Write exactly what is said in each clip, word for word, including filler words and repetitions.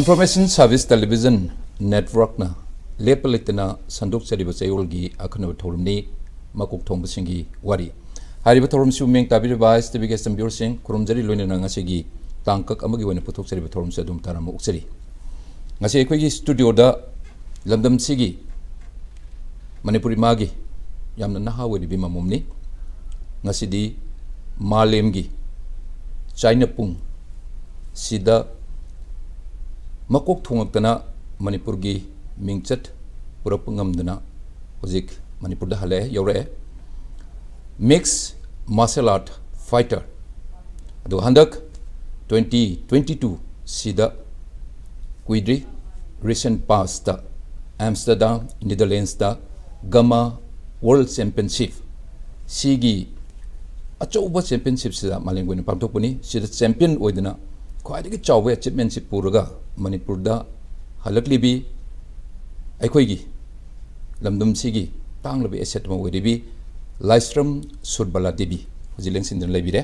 Information Service Television Network na lepalitna sanduk chariba chayolgi akhana thorumni Makokthongbasingi Wari hariba thorum sumeng tabiriba stbg sambur sing kurumjari loina ngasigi tangkak amagi wena puthok chariba thorum se dum tarama uksari ngasi ekhoi studio da lamdam sigi Manipuri magi yamna naha wadi bima mumni ngasidi malemgi China pung sida Makokthongakna Manipurgi mingchat purapungamdana hozik Manipur da hale yore mixed martial art fighter ado handak twenty twenty-two sida kuidri recent past da Amsterdam Netherlands da Gamma World Championship sigi achouba championship sida malengwena pamtokpuni sida champion oidana khwaidagi chawwe championship puraga Manipur da halaklibi aikhoigi lamdum sigi tanglabi asset ma oidibi Laishram Surbala debi hojileng sindran lebire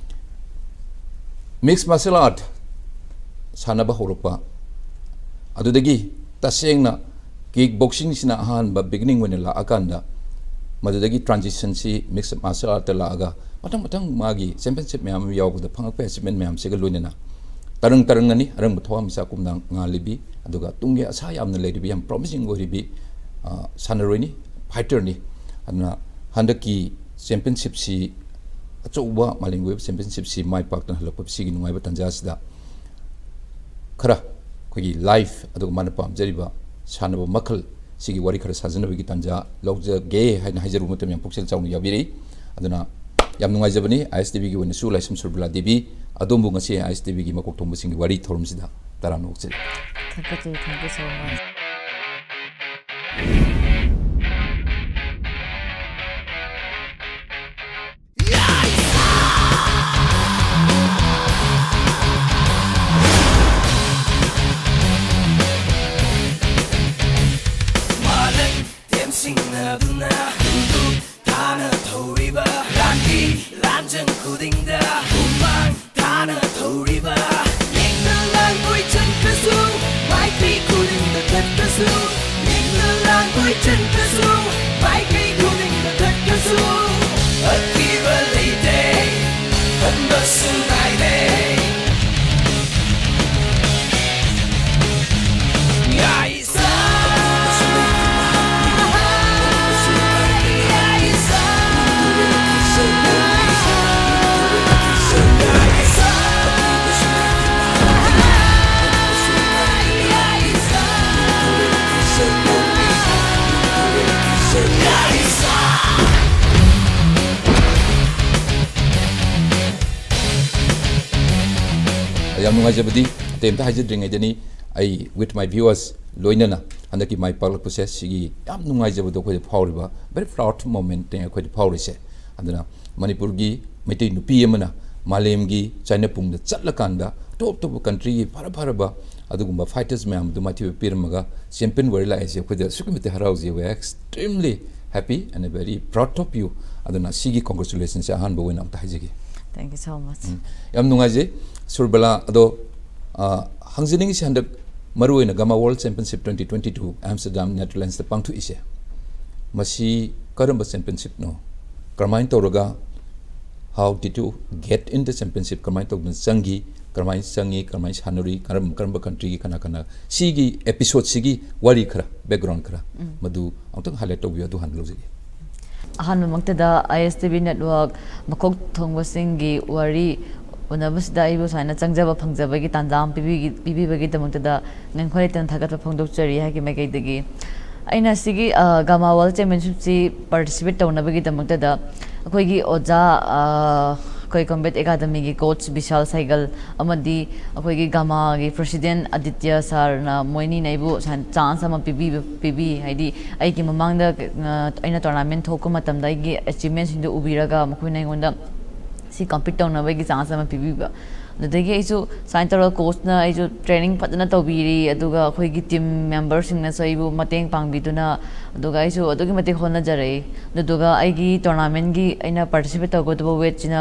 mixed martial art sanaba horokpa adudagi tasengna kickboxing sina ahan ba beginning when la akanda madudagi transition si mixed martial art la aga matang matang magi championship myam yawda phangak achievement myam sega loinena tarang tarang ani arang bthwa misa kumna ngalibi aduga tungge asa yamna ledibi yam promising oribi sanaroni fighter ni adna handaki championship si achouba malingwe championship si mai paktan halakpa sigi nungai ba tanja sida khara khogi life aduga manapam jariba sanaba makhal sigi wari khara sajanabagi tanja logja ge haina hajaru mutam yam puksel chawni yabiri aduna yam nungai jabani I S T V gi wona su Laishram Surbala debi adombu ngasi I S T V gi Makokthongbasingi wari thorum sida taran okchil thank you thank you so much yam nungai jabadi temta hajidring idani ai with my viewers loinana handaki my public process sigi yam nungai jabado khoi phawriba very proud moment te khoi phawrise aduna Manipur gi meitei nupi amana malem gi China pung da chatlakanda top top country gi phara phara ba adugumba fighters myam du mati pirmaga champion warila ase khoi da sukumite harauji we extremely happy and very proud of you aduna sigi congratulations ahan bo wena ta hajigi thank you so much yam nungai je Surbala ado hangjining si handak maruina Gamma World Championship twenty twenty-two Amsterdam Netherlands the pangthu ise masi karamba championship no karmain toraga how did you get in the championship karmain togna changi karmain changi karmain sanuri karam karamba country gi kana kana sigi episode sigi wari khara background khara madu amtang highlight tobi adu hanloji ahan maktada I S T V network Makokthongbasingi wari unabusda ibu saina changjaba phangjabagi tanjam pibi pibi bagi tamuktada ngkhoi tan thagat phangdokchari hagi maikaidagi aina sigi Gamma World Championship si participate tawnabagi tamuktada akoigi oja koi combat academy gi coach Vishal Saigal amadi akoigi Gamma gi president Aditya sir na moini naibu chance ama pibi pibi haidi ai ki mamangda aina tournament thokku matamda gi achievements hindu ubiraga mkhoi nai gonda si compete on bagi chance ma pibi ꯑꯗꯨꯗꯒꯤ ꯑꯩꯁꯨ sign ꯇꯧꯔꯒ ꯀꯣꯆꯅ ꯑꯩꯁꯨ training ꯐꯖꯅ ꯇꯧꯕꯤꯔꯤ ꯑꯗꯨꯒ ꯑꯩꯈꯣꯏꯒꯤ team ꯃꯦꯝꯕꯔꯁꯤꯡꯅꯁꯨ ꯑꯩꯕꯨ ꯃꯇꯦꯡ ꯄꯥꯡꯕꯤꯗꯨꯅ ꯑꯗꯨꯒ ꯑꯩꯁꯨ ꯑꯗꯨꯛꯀꯤ ꯃꯇꯤꯛ ꯍꯣꯠꯅꯖꯔꯛꯏ ꯑꯗꯨꯗꯨꯒ ꯑꯩꯒꯤ ꯇꯣꯔꯅꯥꯃꯦꯟꯒꯤ ꯑꯩꯅ ꯄꯥꯔꯇꯤꯁꯤꯄꯦꯠ ꯇꯧꯒꯗꯕ ꯋꯦꯠꯁꯤꯅ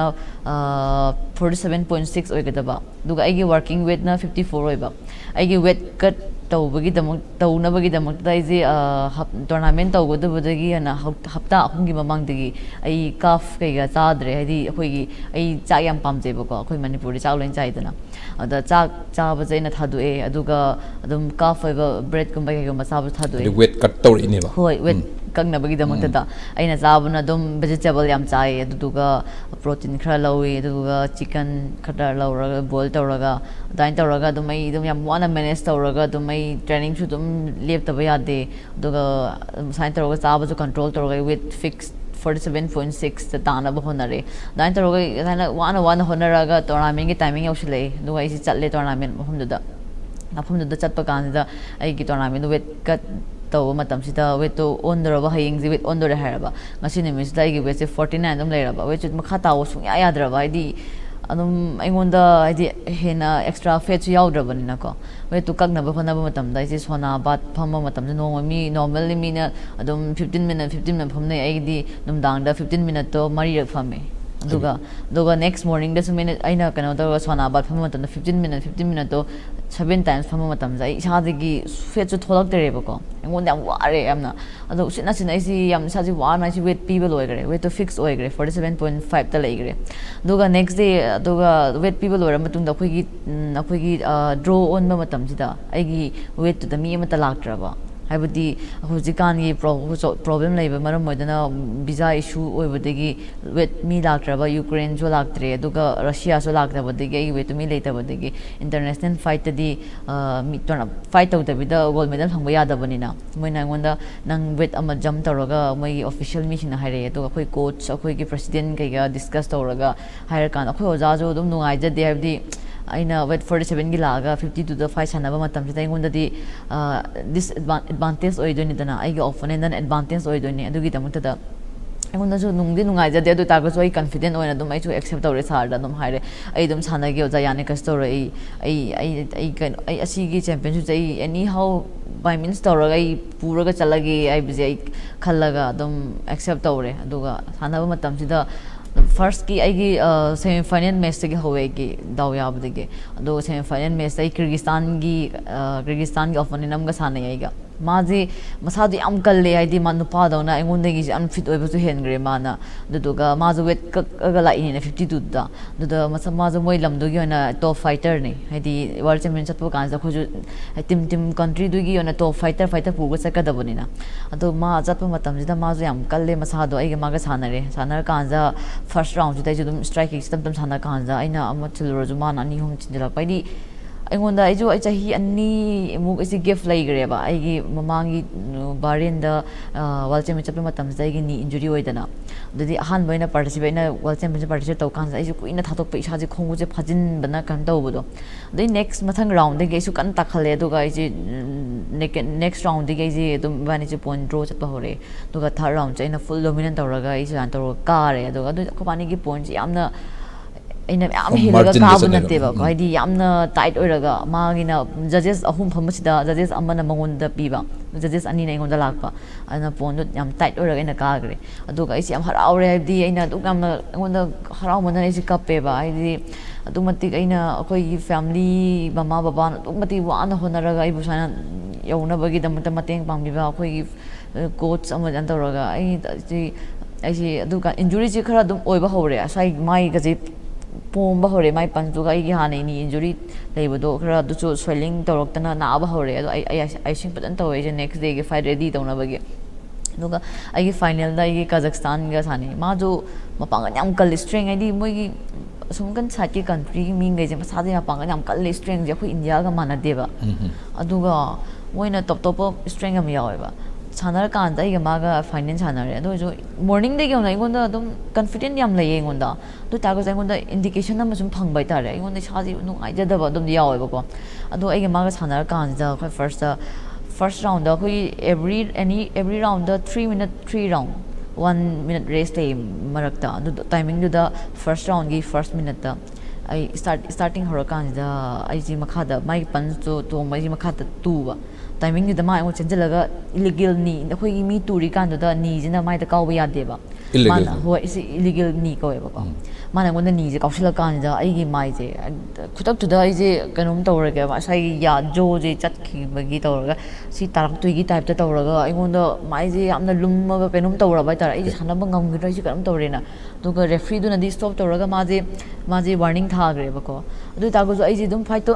forty seven point six ꯑꯣꯏꯒꯗꯕ ꯑꯗꯨꯒ ꯑꯩꯒꯤ ꯋꯥꯔꯀꯤꯡ ꯋꯦꯠꯅ fifty-four ꯑꯣꯏꯕ ꯑꯩꯒꯤ ꯋꯦꯠ ꯀꯠ ꯇꯧꯕꯒꯤꯗꯃꯛ ꯇꯧꯅꯕꯒꯤꯗꯃꯛꯇ ꯑꯩꯁꯦ ꯇꯣꯔꯅꯥꯃꯦꯟ ꯇꯧꯒꯗꯕꯗꯒꯤ ꯍꯦꯟꯅ ꯍꯞꯇꯥ ꯑꯍꯨꯝꯒꯤ ꯃꯃꯥꯡꯗꯒꯤ ꯑꯩ ꯀꯥꯐ ꯀꯩꯒ ꯆꯥꯗ꯭ꯔꯦ ꯍꯥꯏꯗꯤ ꯑꯩꯈꯣꯏꯒꯤ ꯑꯩ ꯆꯥꯛ ꯌꯥꯝ ꯄꯥꯝꯖꯩꯕꯀꯣ ꯑꯩꯈꯣꯏ ꯃꯅꯤꯄꯨꯔꯗꯤ ꯆꯥꯛ ꯂꯣꯏꯅ ꯆꯥꯏꯗꯅ ꯑꯗ ꯆꯥꯛ ꯆꯥꯕꯁꯦ ꯑꯩꯅ ꯊꯥꯗꯣꯛꯑꯦ ꯑꯗꯨꯒ ꯑꯗꯨꯝ ꯀꯥꯐ ꯑꯣꯏꯕ ꯕ꯭ꯔꯦꯗꯀꯨꯝꯕ ꯀꯩꯒꯨꯝꯕ ꯆꯥꯕꯁꯨ ꯊꯥꯗꯣꯛꯑꯦ ꯋꯦꯠ ꯀꯠ ꯇꯧꯔꯛꯏꯅꯦꯕ ꯍꯣꯏ ꯋꯦꯠ ꯀꯛꯅꯕꯒꯤꯗꯃꯛꯇꯗ ꯑꯩꯅ ꯆꯥꯕꯅ ꯑꯗꯨꯝ ꯚꯦꯖꯤꯇꯦꯕꯜ ꯌꯥꯝ ꯆꯥꯏ ꯑꯗꯨꯗꯨꯒ ꯄ꯭ꯔꯣꯇꯤꯟ ꯈꯔ ꯂꯧꯏ ꯑꯗꯨꯗꯨꯒ ꯆꯤꯀꯟ ꯈꯔ ꯂꯧꯔꯒ ꯕꯣꯏꯜ ꯇꯧꯔꯒ ꯑꯗꯨꯃꯥꯏꯅ ꯇꯧꯔꯒ ꯑꯗꯨꯝ ꯑꯩ ꯑꯗꯨꯝ ꯌꯥꯝ ꯋꯥꯅ ꯃꯦꯅꯦꯖ ꯇꯧꯔꯒ ꯑꯗꯨꯝ ꯑꯩ ꯇ꯭ꯔꯦꯅꯤꯡꯁꯨ ꯑꯗꯨꯝ ꯂꯦꯞꯇꯕ ꯌꯥꯗꯦ ꯑꯗꯨꯒ ꯁꯨꯃꯥꯏꯅ ꯇꯧꯔꯒ ꯆꯥꯕꯁꯨ ꯀꯟꯇ꯭ꯔꯣꯜ ꯇꯧꯔꯒ weight fix forty seven point six ꯇ ꯇꯥꯅꯕ ꯍꯣꯠꯅꯔꯦ ꯑꯗꯨꯃꯥꯏꯅ ꯇꯧꯔꯒ ꯑꯗꯨꯃꯥꯏꯅ ꯋꯥꯅ ꯋꯥꯅ ꯍꯣꯠꯅꯔꯒ ꯇꯣꯔꯅꯥꯃꯦꯟꯒꯤ ꯇꯥꯏꯃꯤꯡ ꯌꯧꯁꯤꯜꯂꯛꯑꯦ ꯑꯗꯨꯒ ꯑꯩꯁꯦ ꯆꯠꯂꯦ ꯇꯣꯔꯅꯥꯃꯦꯟ ꯃꯐꯝꯗꯨꯗ ꯃꯐꯝꯗꯨꯗ ꯆꯠꯄ ꯀꯥꯟꯁꯤꯗ ꯑꯩꯒꯤ ꯇꯣꯔꯅꯥꯃꯦꯟꯗꯨ ꯋꯦꯠ ꯀꯠ ꯇꯧꯕ ꯃꯇꯝꯁꯤꯗ ꯋꯦꯠꯇꯣ ꯑꯣꯟꯗꯣꯔꯕ ꯍꯌꯦꯡꯁꯦ ꯋꯦꯠ ꯑꯣꯟꯗꯣꯔꯦ ꯍꯥꯏꯔꯕ ꯉꯁꯤ ꯅꯨꯃꯤꯠꯁꯤꯗ ꯑꯩꯒꯤ ꯋꯦꯠꯁꯦ forty nine ꯑꯗꯨꯝ ꯂꯩꯔꯕ ꯋꯦꯠꯁꯦ ꯃꯈꯥ ꯇꯥꯕ ꯁꯨꯡꯌꯥ ꯌꯥꯗ꯭ꯔꯕ ꯍꯥꯏꯗꯤ ꯑꯗꯨꯝ ꯑꯩꯉꯣꯟꯗ ꯍꯥꯏꯗꯤ ꯍꯦꯟꯅ ꯑꯦꯛꯁꯇ꯭ꯔꯥ ꯐꯦꯠꯁꯨ ꯌꯥꯎꯗ꯭ꯔꯕꯅꯤꯅꯀꯣ ꯋꯦꯠꯇꯨ ꯀꯛꯅꯕ ꯍꯣꯠꯅꯕ ꯃꯇꯝꯗ ꯑꯩꯁꯦ ꯁꯣꯅꯥ ꯕꯥꯠ ꯐꯝꯕ ꯃꯇꯝꯗ ꯅꯣꯡꯃ ꯃꯤ ꯅꯣꯔꯃꯦꯜꯂꯤ ꯃꯤꯅ ꯑꯗꯨꯝ fifteen minute fifteen minute ꯐꯝꯅꯩ ꯑꯩꯒꯤꯗꯤ ꯅꯨꯡꯗꯥꯡꯗ fifteen minuteꯇꯣ ꯃꯔꯤꯔꯛ ꯐꯝꯃꯦ ꯑꯗꯨꯒ ꯑꯗꯨꯒ ꯅꯦꯛꯁ ꯃꯣꯔꯅꯤꯡꯗꯁꯨ ꯃꯤꯅꯤꯠ ꯑꯩꯅ ꯀꯩꯅꯣ ꯇꯧꯔꯒ ꯁꯣꯅꯥ ꯕꯥꯠ ꯐꯝꯕ ꯃꯇꯝꯗ fifteen minute fifteen minuteꯇꯣ seven times ꯐꯝꯕ ꯃꯇꯝꯗ ꯑꯩ ꯏꯁꯥꯗꯒꯤ ꯐꯦꯠꯁꯨ ꯊꯣꯛꯂꯛꯇꯔꯦꯕꯀꯣ ꯑꯩꯉꯣꯟꯗ ꯌꯥꯝ ꯋꯥꯔꯦ ꯌꯥꯝꯅ ꯑꯗꯣ ꯎꯆꯤꯟ ꯅꯥꯆꯤꯟꯅ ꯑꯩꯁꯤ ꯌꯥꯝ ꯏꯁꯥꯁꯤ ꯋꯥꯅ ꯑꯩꯁꯤ ꯋꯦꯠ ꯄꯤꯕ ꯂꯣꯏꯈ꯭ꯔꯦ ꯋꯦꯠꯇꯣ ꯐꯤꯛꯁ ꯑꯣꯏꯈ꯭ꯔꯦ forty seven point five ꯇ ꯂꯩꯈ꯭ꯔꯦ ꯑꯗꯨꯒ ꯅꯦꯛꯁ ꯗꯦ ꯑꯗꯨꯒ ꯋꯦꯠ ꯄꯤꯕ ꯂꯣꯏꯔ ꯃꯇꯨꯡꯗ ꯑꯩꯈꯣꯏꯒꯤ ꯑꯩꯈꯣꯏꯒꯤ ꯗ꯭ꯔꯣ ꯑꯣꯟꯕ ꯃꯇꯝꯁꯤꯗ ꯑꯩꯒꯤ ꯋꯦꯠꯇꯨꯗ ꯃꯤ ꯑꯃꯠꯇ ꯂꯥꯛꯇ꯭ꯔꯕ ꯍꯥꯏꯕꯗꯤ ꯍꯧꯖꯤꯛꯀꯥꯟꯒꯤ ꯄ꯭ꯔꯣꯕ꯭ꯂꯦꯝ ꯂꯩꯕ ꯃꯔꯝ ꯑꯣꯏꯗꯨꯅ ꯚꯤꯖꯥ ꯏꯁꯨ ꯑꯣꯏꯕꯗꯒꯤ ꯋꯦꯠ ꯃꯤ ꯂꯥꯛꯇ꯭ꯔꯕ ꯌꯨꯀ꯭ꯔꯦꯟꯁꯨ ꯂꯥꯛꯇ꯭ꯔꯦ ꯑꯗꯨꯒ ꯔꯁꯤꯌꯥꯁꯨ ꯂꯥꯛꯇꯕꯗꯒꯤ ꯑꯩꯒꯤ ꯋꯦꯠꯇꯨ ꯃꯤ ꯂꯩꯇꯕꯗꯒꯤ ꯏꯟꯇꯔꯅꯦꯁꯅꯦꯜ ꯐꯥꯏꯠꯇꯗꯤ ꯐꯥꯏꯠ ꯇꯧꯗꯕꯤꯗ ꯒꯣꯜ ꯃꯦꯗꯜ ꯐꯪꯕ ꯌꯥꯗꯕꯅꯤ나 ꯃꯣꯏꯅ ꯑꯩꯉꯣꯟꯗ ꯅꯪ ꯋꯦꯠ ꯑꯃ ꯖꯝ ꯇꯧꯔꯒ ꯃꯣꯏꯒꯤ ꯑꯣꯐꯤꯁꯤꯌꯦꯜ ꯃꯤꯁꯤꯡꯅ ꯍꯥꯏꯔꯛꯑꯦ ꯑꯗꯨꯒ ꯑꯩꯈꯣꯏ ꯀꯣꯆ ꯑꯩꯈꯣꯏꯒꯤ ꯄ꯭ꯔꯁꯤꯗꯦꯟ ꯀꯩꯒ ꯗꯤꯁꯀꯁ ꯇꯧꯔꯒ ꯍꯥꯏꯔꯀꯥꯟꯗ ꯑꯩꯈꯣꯏ ꯑꯣꯖꯥꯁꯨ ꯑꯗꯨꯝ ꯅꯨꯡꯉꯥꯏꯖꯗꯦ ꯍꯥꯏꯕꯗꯤ ꯑꯩꯅ ꯋꯦꯠ forty seven ꯒꯤ ꯂꯥꯛꯑꯒ fifty two ꯗ ꯐꯥꯏꯠ ꯁꯥꯟꯅꯕ ꯃꯇꯝꯁꯤꯗ ꯑꯩꯉꯣꯟꯗꯗꯤ ꯗꯤꯁꯑꯦꯗꯚꯥꯟꯇꯦꯖ ꯑꯣꯏꯗꯣꯏꯅꯤꯗꯅ ꯑꯩꯒꯤ ꯑꯣꯄꯣꯅꯦꯟꯗꯅ ꯑꯦꯗꯚꯥꯟꯇꯦꯖ ꯑꯣꯏꯗꯣꯏꯅꯤ ꯑꯗꯨꯒꯤꯗꯃꯛꯇꯗ ꯑꯩꯉꯣꯟꯗꯁꯨ ꯅꯨꯡꯗꯤ ꯅꯨꯡꯉꯥꯏꯖꯗꯦ ꯑꯗꯨ ꯑꯣꯏꯇꯥꯔꯒꯁꯨ ꯑꯩ ꯀꯟꯐꯤꯗꯦꯟ ꯑꯣꯏꯅ ꯑꯗꯨꯝ ꯑꯩꯁꯨ ꯑꯦꯛꯁꯦꯞ ꯇꯧꯔꯦ ꯁꯥꯔꯗ ꯑꯗꯨꯝ ꯍꯥꯏꯔꯦ ꯑꯩ ꯑꯗꯨꯝ ꯁꯥꯟꯅꯒꯦ ꯑꯣꯖꯥ ꯌꯥꯅꯤ ꯀꯁ ꯇꯧꯔꯛꯏ ꯑꯩ ꯑꯩ ꯑꯩ ꯀꯩꯅꯣ ꯑꯩ ꯑꯁꯤꯒꯤ ꯆꯦꯝꯄꯤꯌꯟꯁꯤꯞꯁꯦ ꯑꯩ ꯑꯦꯅꯤ ꯍꯥꯎ ꯕꯥꯏ ꯃꯤꯟꯁ ꯇꯧꯔꯒ ꯑꯩ ꯄꯨꯔꯒ ꯆꯠꯂꯒꯦ ꯍꯥꯏꯕꯁꯦ ꯑꯩ ꯈꯜꯂꯒ ꯑꯗꯨꯝ ꯑꯦꯛꯁꯦꯞ ꯇꯧꯔꯦ ꯑꯗꯨꯒ ꯁꯥꯟꯅꯕ ꯃꯇꯝꯁꯤꯗ ꯐꯥꯔꯁꯀꯤ ꯑꯩꯒꯤ ꯁꯦꯃꯤ ꯐꯥꯏꯅꯦꯜ ꯃꯦꯠꯆꯇꯒꯤ ꯍꯧꯋꯦ ꯑꯩꯒꯤ ꯗꯥꯎ ꯌꯥꯕꯗꯒꯤ ꯑꯗꯨꯒ ꯁꯦꯃꯤ ꯐꯥꯏꯅꯦꯜ ꯃꯦꯠꯆꯇ ꯑꯩ ꯀꯤꯔꯒꯤꯁꯇꯥꯟꯒꯤ ꯀꯤꯔꯒꯤꯁꯇꯥꯟꯒꯤ ꯑꯣꯄꯣꯅꯦꯟ ꯑꯃꯒ ꯁꯥꯟꯅꯩ ꯑꯩꯒ ꯃꯥꯁꯦ ꯃꯁꯥꯗꯣ ꯌꯥꯝ ꯀꯜꯂꯦ ꯍꯥꯏꯗꯤ ꯃꯥ ꯅꯨꯄꯥꯗꯧꯅ ꯑꯩꯉꯣꯟꯗꯒꯤꯁꯨ ꯌꯥꯝ ꯐꯤꯠ ꯑꯣꯏꯕꯁꯨ ꯍꯦꯟꯈ꯭ರೆ ꯃꯥꯅ ꯑꯗꯨꯗꯨꯒ ꯃꯥꯁꯨ ꯋꯦꯠ ꯀꯛꯑꯒ ꯂꯥꯛꯏꯅꯤꯅ fifty two ꯗ ꯑꯗꯨꯗ ꯃꯥꯁꯨ ꯃꯣꯏ ꯂꯝꯗꯨꯒꯤ ꯑꯣꯏꯅ ꯇꯣꯞ ꯐꯥꯏꯇꯔꯅꯤ ꯍꯥꯏꯗꯤ ꯋꯥꯔꯜ ꯆꯦꯝꯄꯤꯌꯟ ꯆꯠꯄ ꯀꯥꯟꯁꯤꯗ ꯑꯩꯈꯣꯏꯁꯨ ꯇꯤꯝ ꯇꯤꯝ ꯀꯟꯇ꯭ꯔꯤꯗꯨꯒꯤ ꯑꯣꯏꯅ ꯇꯣꯞ ꯐꯥꯏꯇꯔ ꯐꯥꯏꯇꯔ ꯄꯨꯔꯒ ꯆꯠꯀꯗꯕꯅꯤꯅ ꯑꯗꯣ ꯃꯥ ꯆꯠꯄ ꯃꯇꯝꯁꯤꯗ ꯃꯥꯁꯨ ꯌꯥꯝ ꯀꯜꯂꯦ ꯃꯁꯥꯗꯣ ꯑꯩꯒ ꯃꯥꯒ ꯁꯥꯟꯅꯔꯦ ꯁꯥꯟꯅꯔꯀꯥꯟꯗ ꯐꯥꯔꯁ ꯔꯥꯎꯟꯁꯤꯗ ꯑꯩꯁꯨ ꯑꯗꯨꯝ ꯁ꯭ꯇ꯭ꯔꯥꯏꯛ ꯀꯤꯛ ꯇꯞ ꯇꯞ ꯁꯥꯟꯅ ꯀꯥꯟꯁꯤꯗ ꯑꯩꯅ ꯑꯃ ꯊꯤꯜꯂꯨꯔꯁꯨ ꯃꯥꯅ ꯑꯅꯤ ꯑꯍꯨꯝ ꯊꯤꯟꯖꯤꯜꯂꯛꯄ ꯍꯥꯏꯗꯤ ꯑꯩꯉꯣꯟꯗ ꯑꯩꯁꯨ ꯑꯩ ꯆꯍꯤ ꯑꯅꯤꯃꯨꯛ ꯑꯩꯁꯦ ꯒꯦꯞ ꯂꯩꯈ꯭ꯔꯦꯕ ꯑꯩꯒꯤ ꯃꯃꯥꯡꯒꯤ ꯕꯥꯔꯦꯟꯗ ꯋꯥꯔꯜ ꯆꯦꯝꯄꯤꯌꯟ ꯆꯠꯄ ꯃꯇꯝꯁꯤꯗ ꯑꯩꯒꯤ ꯅꯤ ꯏꯟꯖꯨꯔꯤ ꯑꯣꯏꯗꯅ ꯑꯗꯨꯗꯤ ꯑꯍꯥꯟꯕ ꯑꯣꯏꯅ ꯄꯥꯔꯇꯤꯁꯤꯄꯦꯠ ꯑꯩꯅ ꯋꯥꯔꯜ ꯆꯦꯝꯄꯤꯌꯟꯁꯤꯞ ꯄꯥꯔꯇꯤꯁꯤꯄꯦꯠ ꯇꯧ ꯀꯥꯟꯁꯤꯗ ꯑꯩꯁꯨ ꯀꯨꯏꯅ ꯊꯥꯗꯣꯛꯄ ꯏꯁꯥꯁꯦ ꯈꯣꯡꯎꯁꯦ ꯐꯥꯖꯤꯟꯕꯅ ꯀꯩꯅꯣ ꯇꯧꯕꯗꯣ ꯑꯗꯩ ꯅꯦꯛꯁ ꯃꯊꯪ ꯔꯥꯎꯟꯗꯒꯤ ꯑꯩꯁꯨ ꯀꯟꯅ ꯇꯥꯈꯠꯂꯦ ꯑꯗꯨꯒ ꯑꯩꯁꯦ ꯅꯦꯛꯁ ꯔꯥꯎꯟꯗꯒꯤ ꯑꯩꯁꯦ ꯑꯗꯨꯝ ꯏꯕꯥꯅꯤꯁꯦ ꯄꯣꯏꯟ ꯗ꯭ꯔꯣ ꯆꯠꯄ ꯍꯧꯔꯛꯑꯦ ꯑꯗꯨꯒ ꯊꯥꯔꯠ ꯔꯥꯎꯟꯁꯦ ꯑꯩꯅ ꯐꯨꯜ ꯗꯣꯃꯤꯅꯦꯟ ꯇꯧꯔꯒ ꯑꯩꯁꯦ ꯁꯨꯃꯥꯏꯅ ꯇꯧꯔꯒ ꯀꯥꯔꯦ ꯑꯗꯨꯒ ꯑꯗꯨ ꯑꯩꯈꯣꯏꯕꯥꯅꯤꯒꯤ ꯄꯣꯏꯟꯁꯦ ꯌꯥꯝꯅ ꯑꯩꯅ ꯃꯌꯥꯝ ꯍꯦꯜꯂꯒ ꯀꯥꯕ ꯅꯠꯇꯦꯕꯀꯣ ꯍꯥꯏꯗꯤ ꯌꯥꯝꯅ ꯇꯥꯏꯠ ꯑꯣꯏꯔꯒ ꯃꯥꯒꯤꯅ ꯖꯖꯦꯁ ꯑꯍꯨꯝ ꯐꯝꯕꯁꯤꯗ ꯖꯖꯦꯁ ꯑꯃꯅ ꯃꯉꯣꯟꯗ ꯄꯤꯕ ꯖꯖꯦꯁ ꯑꯅꯤꯅ ꯑꯩꯉꯣꯟꯗ ꯂꯥꯛꯄ ꯑꯗꯨꯅ ꯄꯣꯏꯟꯗꯣ ꯌꯥꯝ ꯇꯥꯏꯠ ꯑꯣꯏꯔꯒ ꯑꯩꯅ ꯀꯥꯈ꯭ꯔꯦ ꯑꯗꯨꯒ ꯑꯩꯁꯦ ꯌꯥꯝ ꯍꯔꯥꯎꯔꯦ ꯍꯥꯏꯕꯗꯤ ꯑꯩꯅ ꯑꯗꯨꯛ ꯌꯥꯝꯅ ꯑꯩꯉꯣꯟꯗ ꯍꯔꯥꯎꯃꯟꯗꯅ ꯑꯩꯁꯦ ꯀꯞꯄꯦꯕ ꯍꯥꯏꯗꯤ ꯑꯗꯨꯛ ꯃꯇꯤꯛ ꯑꯩꯅ ꯑꯩꯈꯣꯏꯒꯤ ꯐꯦꯃꯤꯂꯤ ꯃꯃꯥ ꯕꯕꯥꯅ ꯑꯗꯨꯛ ꯃꯇꯤꯛ ꯋꯥꯅ ꯍꯣꯠꯅꯔꯒ ꯑꯩꯕꯨ ꯁꯨꯃꯥꯏꯅ ꯌꯧꯅꯕꯒꯤꯗꯃꯛꯇ ꯃꯇꯦꯡ ꯄꯥꯡꯕꯤꯕ ꯑꯩꯈꯣꯏꯒꯤ ꯀꯣꯆ ꯑꯃ ꯇꯧꯔꯒ ꯑꯩ ꯑꯩꯁꯦ ꯑꯗꯨꯒ ꯏꯟꯖꯨꯔꯤꯁꯦ ꯈꯔ ꯑꯗꯨꯝ ꯑꯣꯏꯕ ꯍꯧꯔꯦ ꯉꯁꯥꯏ ꯃꯥꯏꯒꯁꯦ ꯄꯣꯝꯕ ꯍꯧꯔꯦ ꯃꯥꯏ ꯄꯟꯁꯇꯨꯒ ꯑꯩꯒꯤ ꯍꯥꯟꯅ ꯅꯤ ꯏꯟꯖꯨꯔꯤ ꯂꯩꯕꯗꯣ ꯈꯔ ꯑꯗꯨꯁꯨ ꯁ꯭ꯋꯦꯂꯤꯡ ꯇꯧꯔꯛꯇꯅ ꯅꯥꯕ ꯍꯧꯔꯦ ꯑꯗꯣ ꯑꯩ ꯑꯥꯏꯁꯤꯡ ꯐꯖꯅ ꯇꯧꯋꯦ ꯑꯩꯁꯦ ꯅꯦꯛꯁ ꯗꯦꯒꯤ ꯐꯥꯏꯠ ꯔꯦꯗꯤ ꯇꯧꯅꯕꯒꯤ ꯑꯗꯨꯒ ꯑꯩꯒꯤ ꯐꯥꯏꯅꯦꯜꯗ ꯑꯩꯒꯤ ꯀꯖꯛꯁꯇꯥꯟꯒ ꯁꯥꯟꯅꯩ ꯃꯥꯁꯨ ꯃꯄꯥꯡꯒꯜ ꯌꯥꯝ ꯀꯜꯂꯤ ꯁ꯭ꯇ꯭ꯔꯦꯡ ꯍꯥꯏꯗꯤ ꯃꯣꯏꯒꯤ ꯑꯁꯣꯝꯀꯟ ꯁꯥꯏꯠꯀꯤ ꯀꯟꯇ꯭ꯔꯤꯒꯤ ꯃꯤꯈꯩꯁꯦ ꯃꯁꯥꯗ ꯃꯄꯥꯡꯒꯜ ꯌꯥꯝ ꯀꯜꯂꯤ ꯁ꯭ꯇ꯭ꯔꯦꯡꯁꯦ ꯑꯩꯈꯣꯏ ꯏꯟꯗꯤꯌꯥꯒ ꯃꯥꯟꯅꯗꯦꯕ ꯑꯗꯨꯒ ꯃꯣꯏꯅ ꯇꯣꯞ ꯇꯣꯞꯄ ꯁ꯭ꯇ꯭ꯔꯦꯡ ꯌꯥꯝ ꯌꯥꯎꯋꯦꯕ ꯁꯥꯟꯅꯔꯀꯥꯟꯗ ꯑꯩꯒ ꯃꯥꯒ ꯐꯥꯏꯅꯦꯜ ꯁꯥꯟꯅꯔꯦ ꯑꯗꯨ ꯑꯣꯏꯔꯁꯨ ꯃꯣꯔꯅꯤꯡꯗꯒꯤ ꯍꯧꯅ ꯑꯩꯉꯣꯟꯗ ꯑꯗꯨꯝ ꯀꯟꯐꯤꯗꯦꯟ ꯌꯥꯝ ꯂꯩꯌꯦ ꯑꯩꯉꯣꯟꯗ ꯑꯗꯨ ꯑꯣꯏꯇꯥꯔꯒꯁꯨ ꯑꯩꯉꯣꯟꯗ ꯏꯟꯗꯤꯀꯦꯁꯟ ꯑꯃ ꯁꯨꯝ ꯐꯪꯕ ꯍꯥꯏꯇꯥꯔꯦ ꯑꯩꯉꯣꯟꯗ ꯏꯁꯥꯁꯦ ꯅꯨꯡꯉꯥꯏꯖꯗꯕ ꯑꯗꯨꯝ ꯌꯥꯎꯋꯦꯕꯀꯣ ꯑꯗꯣ ꯑꯩꯒ ꯃꯥꯒ ꯁꯥꯟꯅꯔꯀꯥꯟꯁꯤꯗ ꯑꯩꯈꯣꯏ ꯐꯥꯔꯁꯇ ꯐꯥꯔꯁ ꯔꯥꯎꯟꯗ ꯑꯩꯈꯣꯏꯒꯤ every any every round three minute three round one minute rest ꯂꯩ ꯃꯔꯛꯇ ꯑꯗꯨ ꯇꯥꯏꯃꯤꯡꯗꯨꯗ ꯐꯥꯔꯁ ꯔꯥꯎꯟꯒꯤ ꯐꯥꯔꯁ ꯃꯤꯅꯠꯇ I start starting hurakan da I ji makada mai pan to to mai ji makada tu timing da mai mo chenjalaga illegal ni da khoi mi turi kan da ni jina mai da kaw ya de ba mana ho is illegal ni ko ba ko mana ngon ni je kausila kan da ai gi mai je khutak tu da ai je kanom tawra ga ma sai ya jo je chat ki bagi tawra ga si tarak tu gi type ta tawra ga ai ngon da mai je amna lum ga kanom tawra ba tar ai ji sana ba ngam gi ji kanom tawre na to ga referee du na di stop tawra ga ma je ma je warning tha gre ba ko adu ta go ai ji dum fight to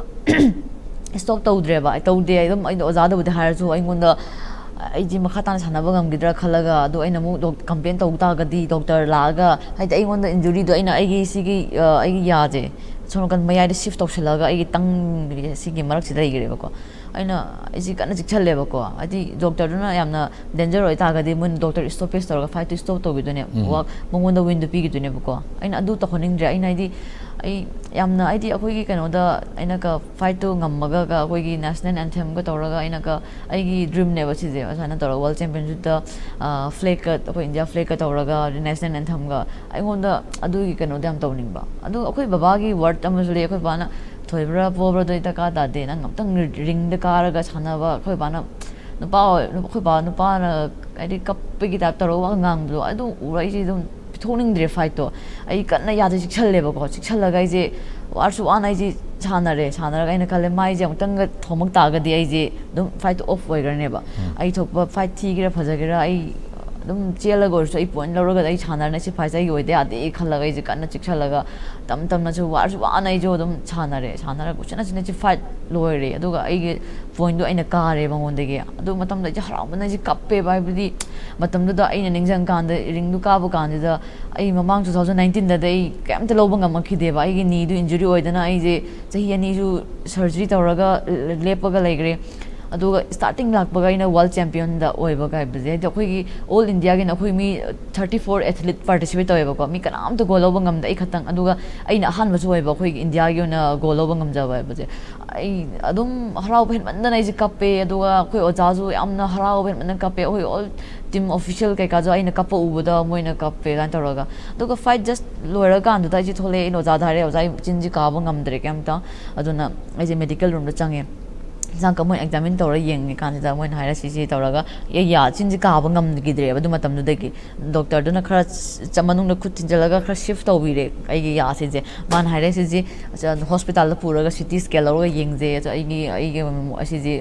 stop tawdre ba ai tawde ai dum ai oza da bu da har so ai ngon da ai ji makha tan sana ba ngam gi dra khalaga adu ai na mu complain taw ta ga di doctor la ga hai da ai ngon da injury do ai na ai gi si gi ai gi ya je so kan mai ai shift tawshalaga ai gi tang si gi marak si dai gre ba ko aina isi kana chikchal le ba ko adi doctor na yamna danger oi ta ga di mun doctor stoppage tor ga fight to stop to gi dune wa mongon da win do pi gi dune ba ko aina adu ta khoning dre aina di ai yamna ai di akoi gi kano da aina ka fight to ngam ma ga ga akoi gi national anthem ga tor ga aina ka ai gi dream ne ba si je asana tor world championship da flag ka akoi india flag ka tor ga national anthem ga ai ngon da adu gi kano da am tawning ba adu akoi baba gi word amasule akoi bana thoibra pobra do ita ka da de na ngam tang ring de kar ga chana ba khoi ba na no pa no khoi ba no pa na ai di kap pe gi ta tor wa ngang do adu urai ji dum thoning dre fight to ai kan na ya de chik chal le ba ko chik chal la ga ji war su an ai ji chana re chana ga ina kale mai je tang ga thomak ta ga di ai ji dum fight off wai gar ne ba ai thok ba fight thi gi ra phaja gi ra ai dum chela go so I point lo ga ai chana na si phai sai gi oi de ade khala ga ji kan na chik chal ga tam tam na chu war su an ai jo dum chana re chana ra ku chana china chi fight loi re adu ga ai ge point do aina ka re bangon de ge adu matam da ji haram na ji kappe bai bi matam da aina ningjang kan da ring du ka bu kan da ai mamang twenty nineteen da dai kam ta lo bang ma khi de ba ai ge ni du injury oi da na ai je chahi ani ju surgery tawraga lepa ga lai gre aduga starting lak baga ina world champion da oi baga bje da khoi gi all india gi na khoi mi thirty-four athlete participate oi ba ko mi kanam to gol obangam da I khatang aduga aina han ba oi ba khoi india gi na gol obangam ja ba bje ai adum harau ben man na ji kape aduga khoi oja ju amna harau ben man kape oi all team official kai ka jo aina kapa u da moina kape gan taraga aduga fight just loira gan da ji thole ino ja dhare oja chin ji ka bangam dre kam ta aduna ai je medical room da change sang ka moi examine tora yeng ni kan da moi haira si si tora ga ya ya chin ji ka ba ngam gi dre ba du matam nu de gi doctor du na khara chamanung na khut tin jala ga khara shift to bi re ai gi ya si je man haira si ji hospital la pura ga city scan lo ga yeng je ai gi ai gi si ji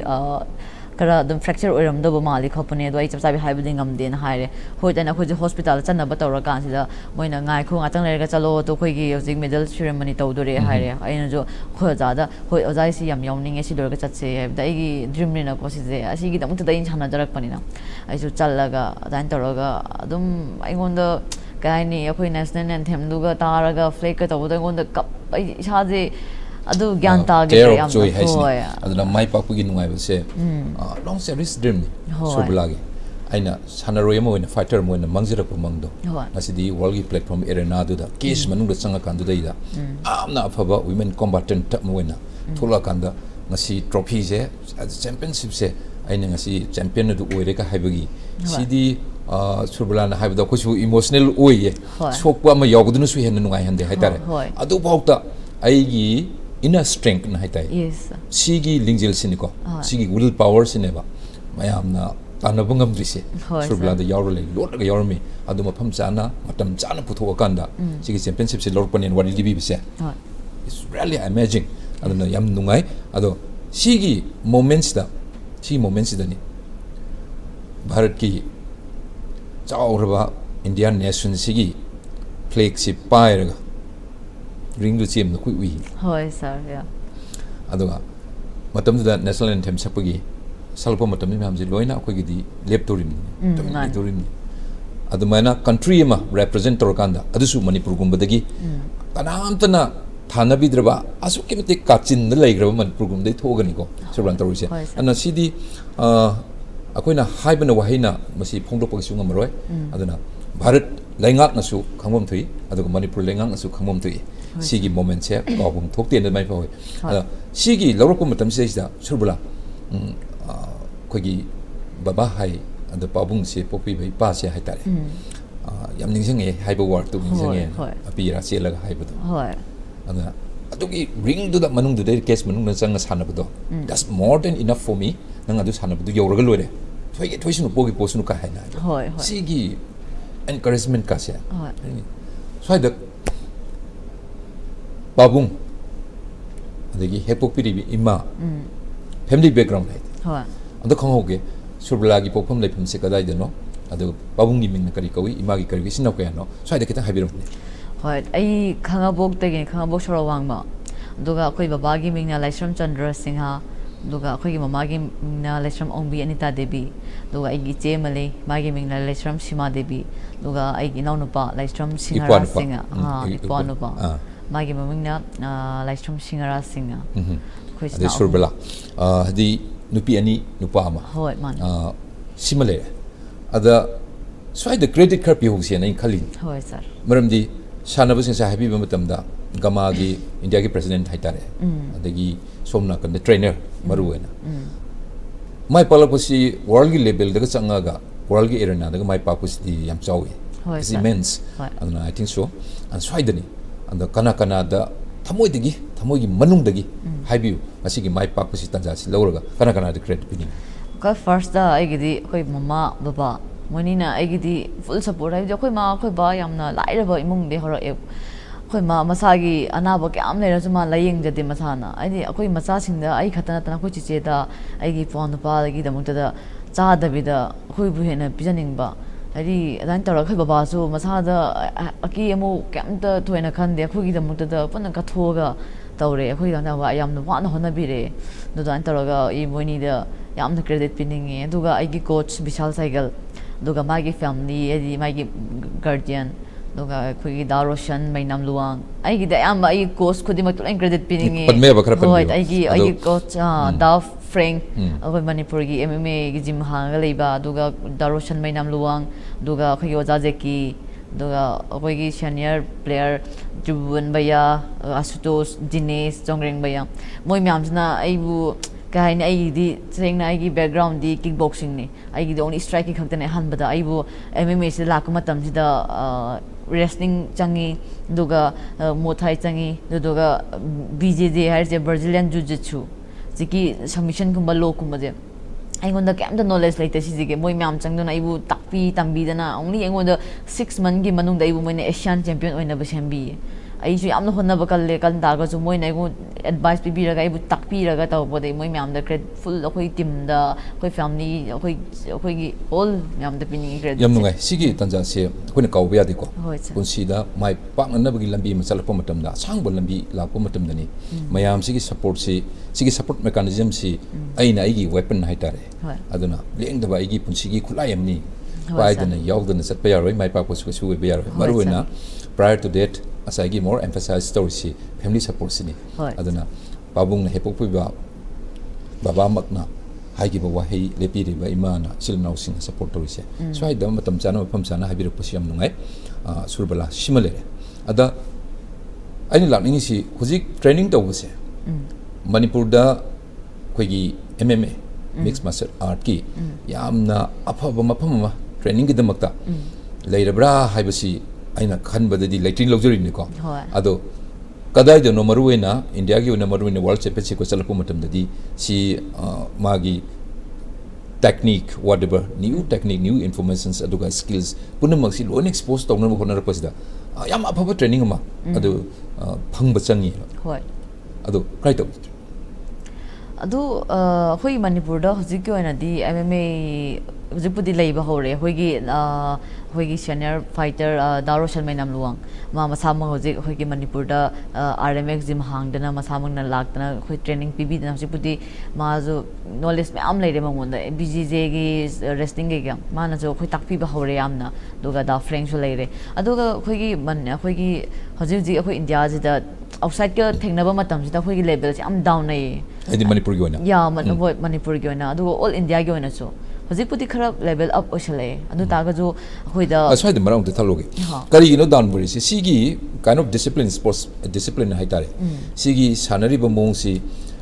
kara dum fracture oiram do ba mali khopane do ai chap sabi hai buding ngam den haire hoi dana khoi hospital channa ba tora kan sida moina ngai khu ngatang le ga chalo to khoi gi hojik medal ceremony to do re haire ai na jo khoi ja da hoi ojai si yam yawning e si dor ga chatse da ai gi dream ni na ko si je asi gi dam ta da in chana jarak pani na ai jo challa ga dan tora ga dum ai ngon da kai ni khoi national anthem du ga tara ga flag ka to da ngon da kap ai sa je adu gyan ta ge am hoi aduna mai pak pu gi nungai ba se long service dream ni Surbala gi aina sanaroi mo in fighter mo in mangjira ko mangdo asidi world gi platform arena du da case manung da changa kan du da ida amna phaba women combatant ta mo na thola kan da ngasi trophy je championship se aina ngasi champion du oire ka haibagi sidi Surbala na haibda ko su emotional oye sokwa ma yogdu nu su hen nungai hande haitare adu bauta ai gi inner strength na haitai yes sigi lingjel siniko sigi will power sineba mayam na tanabungam drise Surbala da yawr le lot ga yawr mi adu ma pham chana matam chana putho kanda sigi championship se lor panen wari libi bise it's really amazing adu na yam nungai adu sigi moments da si moments da ni bharat ki chawraba indian nation sigi flag si pair ga ring du chim na kui wi hoi sir ya aduga matam da national anthem sapagi salpa matam ni ham ji loina khoi gi di lep torim tam ni torim adu mana country ma represent tor kanda adu su manipur gum badagi tanam tana thana bidraba asu kemite kachin na laigraba manipur gum dei thogani ko Surbala tor se ana sidi akoina haibana wahina masi phongdo pagi su ngamaroi aduna bharat laingak na su khangom thui aduga manipur laingak na su khangom thui sigi moment se gawum thokte na mai phoi ada sigi lawrok matam se da Surbala khogi baba hai ada pabung se popi bai pa se hai tare yam ning sing e haiba war tu ning sing e api ra se la haiba tu hoi ada adugi ring du da manung du de case manung na chang sana budo that's more than enough for me nang adu sana budo yoraga lore thoi ge thoi sunu pogi posunu ka haina hoi hoi sigi encouragement ka sia hoi so da babung adagi hepok piri ima family background hai hoi anda khong hoge surbala gi popham lepham se kadai de no adu babung ni ming na kari kawi ima gi kari sinau ka no so da kita habiram hoi ai khangabok te gi khangabok sorawang ma duga koi baba gi ming na Laishram Chandra Singha duga koi gi mama gi na Laishram Ongbi Anita Devi duga ai gi che male ma gi ming na Laishram Sima Devi duga ai gi nau nupa Laishram Singara Singha ha ipa nupa ma gi maming na Laishram Singara Singha koi ade surbala di nupi ani nupa ama hoi man simale ada swai the credit card pi hog se nai khalin hoi sir maram di sana bu sa happy matam da gama gi india gi president haitare adagi somna kan the trainer maru ena mai palaposi world gi level daga changa ga world gi arena daga mai papus di yam chawi is immense and I think so and swai dani and kana kana da thamoi dagi thamoi gi manung dagi haibiu masi gi mai papusi tanja si lawraga kana kana the credit pini ka first da ai gi di koi mama baba monina ai gi di full support ai koi ma koi ba yamna laira ba imung de hora e koi ma masagi anaba kyam le ra ma layeng jade masana ai di koi macha sing da ai khatana tana koi chiche da ai gi phone pa gi da mukta da cha da bi da koi bu hena pijaning ba ai di adan tar koi baba su masa da aki amu kyam ta thoina khan de koi gi da mukta da pun ka thoga tawre koi da wa yam na wa na hona bi re do dan tar ga i moini da yam na credit pinning e duga ai gi coach Vishal Cycle duga magi family edi magi guardian duga koi da Roshan mainam luang ai gi da am ai coach khudi ma tulen credit pinning e padme ba khara padme hoi ai gi ai gi coach da Frank agoi Manipur gi M M A gi gym hang ga leiba duga da Roshan mainam luang duga koi oja jeki duga koi gi senior player Jubun Baya Asutosh Dinesh Jongreng Baya moi myam jna ai bu kai ni ai di seng na ai gi background di kickboxing ni ai gi only striking khakta ne han bada ai bu M M A se la ka matam ji da wrestling changi duga mothai changi duga B J J har je Brazilian jiu jitsu jiki submission kumba lo kumba je ai ngonda kam da knowledge like si jige moi myam chang dona ai bu takpi tambi dana only ai ngonda six month gi manung da ai bu moi ne Asian champion oina ba sembi ai ju yamna honna ba kal le kan da ga ju moi nai go advice pi bi ra ga ai bu tak pi ra ga taw bo dei moi myam da credit full akoi team da akoi family akoi akoi gi all myam da pini credit yam nungai sigi tanja se koi na kaw ba ya di ko hoi kun si da mai pak na ba gi lambi ma chalak pa matam da sang bo lambi la pa matam da ni mayam sigi support si sigi support mechanism si ai na ai gi weapon hai tare aduna leng da ba ai gi pun sigi khulai am ni pai da na yaw da na sat pa ya roi mai pa ko su su be ya roi maru na prior to that asagi more emphasize story si family support si ni aduna babung na hepok pu ba baba makna hai gi ba wa hei lepi ri ba imana silnau sing support story si so ai da matam chana pham chana habir pu siam nungai surbala simale ada ai ni lakning si hujik training to bu se manipur da koi gi M M A mixed martial art ki yamna aphaba mafam ma training gi damakta leirabra haibasi aina khan badadi lighting luxury ni ko ado kadai de no maruena india gi no maruena world championship ko chalapu matam dadi si magi technique whatever new technique new informations aduga skills punamak si lon expose to no honar pasida yam aphaba training ma ado phang bachangi hoi ado kai to adu hoi manipur da hojik ko na di M M A hojik pudi leiba hore hoi gi hoi gi senior fighter Daro Sharmai nam luang ma masama hojik hoi gi manipur da R M X gym hang dana masamang na lak dana hoi training P B dana hojik pudi ma jo knowledge me am leire mangonda B J J gi wrestling gi ga ma na jo hoi takpi ba hore amna duga da Frank so leire aduga hoi gi man hoi gi hojik ji hoi India ji da outside ka thengnaba matam ji da hoi gi level ji am down nei adi manipur gi ona ya man avoid manipur gi ona aduga all India gi ona so hojik pudi kharab level up osale adu taga jo hoi da asai de marang de thalogi kari ino down buri si sigi kind of discipline sports discipline hai tare sigi sanari ba mong si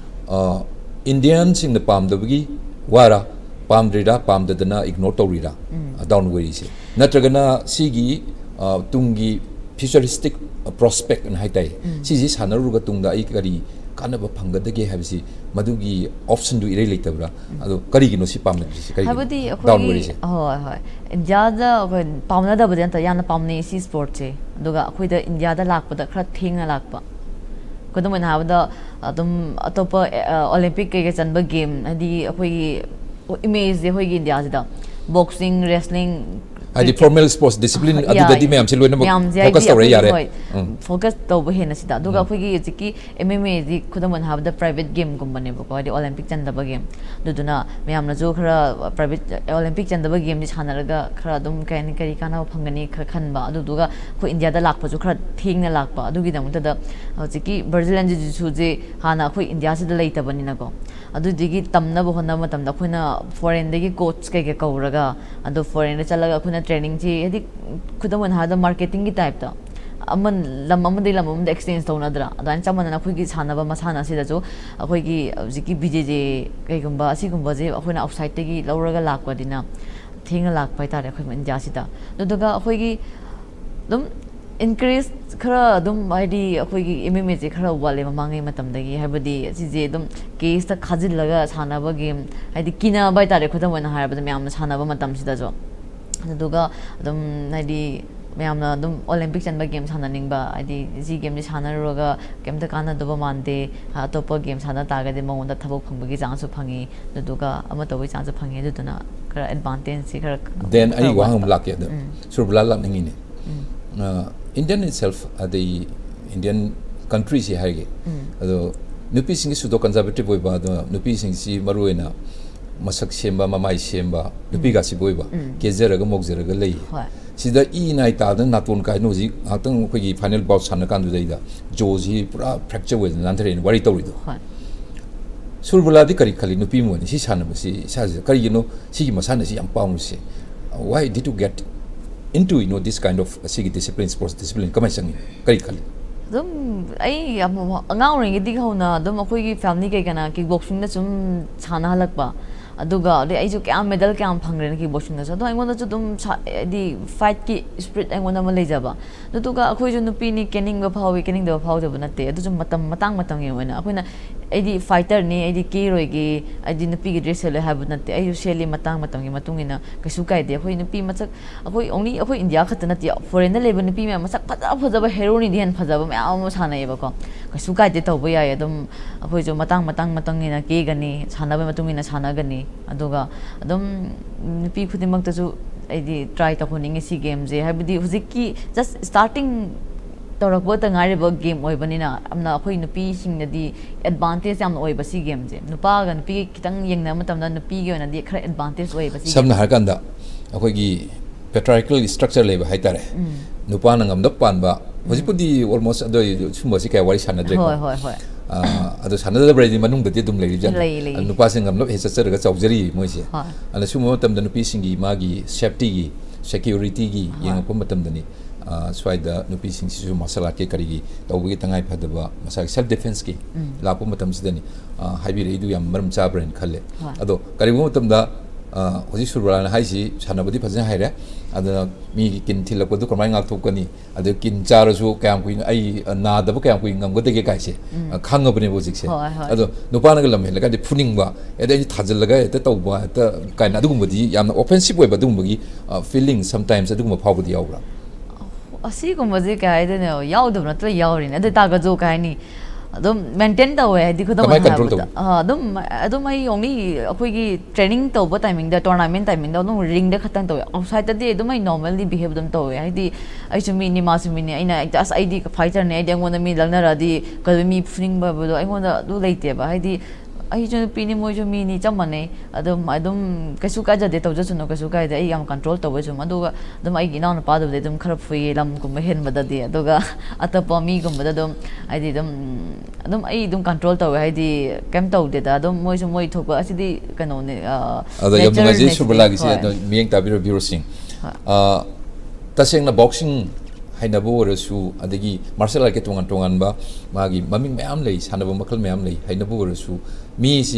Indian sing the palm the bigi wara palm rida palm de na ignore to rida down buri si natragana sigi tungi futuristic prospect and high tai si ji sanaru ga tungda ai kari kana ba phanga dage habisi madugi option du ire leitabra ado kari gino si pamna si kari habadi akhoi hoi hoi india da pamna da badan ta yana pamni si sport che aduga akhoi da india da lakpa da khra thinga lakpa kodum na habada adum atopa olympic ke chanba game adi akhoi image de hoi gi india da boxing wrestling adi formal sports discipline adu da di me am se loina focus tawre yare focus tawba hena sida duga khoi gi jiki mma di khudamon have the private game gumbane ba ko di olympic chandaba game duduna me amna jo khara private olympic chandaba game di chanaraga khara dum kain kari kana phangani khara khanba adu duga khoi india da lakpa jo khara thingna lakpa adu gi damu da jiki brazilian jiu jitsu je hana khoi india se da leitabani na ko adu digi tamna bo hona matam da khoina foreign dagi coach kai ke kauraga adu foreign da chalaga khoina training ji edi khudamon ha da marketing gi type ta aman lam amadi lam amda exchange tawna dra adan chamana na khoi sanaba masana sida jo akhoi gi jiki bjj kai gumba asi gumba je akhoina outside te gi lauraga lakwa dina thinga lakpai tare khoi india sida duga akhoi gi dum increase khara dum id akhoi gi mma je khara wale mamangai matam dagi habadi si je dum case ta khajil laga sanaba game id kina bai tare khudamon ha habada myam sanaba matam sida jo duga dum id मैम दम Olympic चंब game साननिंगबा आदि जी game नि सानरोगा केमता काना दबा मानते अतोप गेम साना तागदे मंगोंदा थबक फंगबगी चांसु फंगी दुदुगा अमा तबई चांसु फंगी दुदुना खरा एडवांटेज सि खरा देन आई वांग लाके द सुरबला लानिंग ने Indian itself the Indian country si haige ado nupi sing su do conservative boy ba do nupi sing si maruena masak semba mamai semba nupi ga si boy ba kezera ga mokzera ga lei sida e nai ta da naton kai no ji atang khoi gi final bout san kan du da jo ji pura fracture with nan thare wari to ri do surbala di kari khali nupi mo ni si san ba si sa ji kari you know si gi masana si am paung si why did you get into you know this kind of uh, sigi discipline sports discipline kamai sangi kari khali dum ai am angang ring gi hona dum akhoi gi family kai kana kickboxing na sum chana halakba aduga de ai ju kya medal kya phangren ki boxing na so ai ngona ju dum di fight ki spirit ai ngona ma lejaba duga akhoi ju nupi ni kening ba phawi kening da phaw da banate adu ju matam matang matang ye wena akhoi na ai di fighter ni ai di ki roi gi ai di nupi gi dress le have nate ai ju seli matang matang gi matung ina kasu kai de akhoi nupi masak akhoi only akhoi india khat na ti foreign na level nupi ma masak phaja phaja ba heroine dian phaja ba ma am sana ye ba ko kasu kai de tawba ya dum akhoi ju matang matang matang ina ke gani sana ba matung ina sana gani aduga adum nupi khudimang ta ju ai di try ta honing si game je habidi huziki just starting torakbo ta ngari ba game oi banina amna khoi nupi sing na di advantage am oi ba si game je nupa ga nupi kitang yengna matam na nupi ge na di khara advantage oi ba si samna har kan da akhoi gi patriarchal structure le ba haitare nupa na ngam da pan ba hojipudi almost ado sumba si kai wari sana dre hoi hoi hoi ado sana da bredi manung da dum le jan nupa sing ngam lo he sa ga chawjari moi se ana sumo tam da nupi sing gi magi safety gi security gi yang ko matam da ni swaida nupi sing si masala ke kari gi tawgi tangai phadaba masa self defense ki lapo matam sidani haibi re du yam maram cha brain khalle ado kari mo matam da hoji surbala na haisi sanabadi phajna haire adana mi gi kin thilak du kamai ngak thokani adu kin chara su kayam kuin ai na da ba kayam kuin ngam gode ge kaise khanga bne bojik se ado nupa na lam hela ka di phuning ba eda ji thajal laga eta tawba eta kaina adu gumbadi yamna offensive oi ba du gumbagi feeling sometimes adu gumba phawbudi yawra asi gumbaji ka ai de no yaw du na to yawrin adu ta ga jo kai ni adum maintain ta we di khudam ha adum adum ai only akhoi gi training to ba timing da tournament timing da no ring da khatan to outside da de adum ai normally behave dum to we ai di ai chumi ni ma chumi ni aina as I D fighter ne ai dang wona mi langna ra di ka mi fling ba ba ai ngona du leite ba ai di ai jo pini mo jo mi ni chamane adum adum kasu ka ja de to jo no kasu ka de ai am control to ba chuma duga dum ai gi na na pa de dum kharap fui lam kum hen ba da de duga atapa mi gum ba dum ai di dum adum ai dum control to ai di kem to de da dum moi jo moi thok ba asi di kano ne ada yam nga ji surbala gi se mieng ta biro biro sing a taseng na boxing haina bo rasu adagi martial art ke tongan tongan ba magi maming mayam lei sanaba makal mayam lei haina bo rasu mi si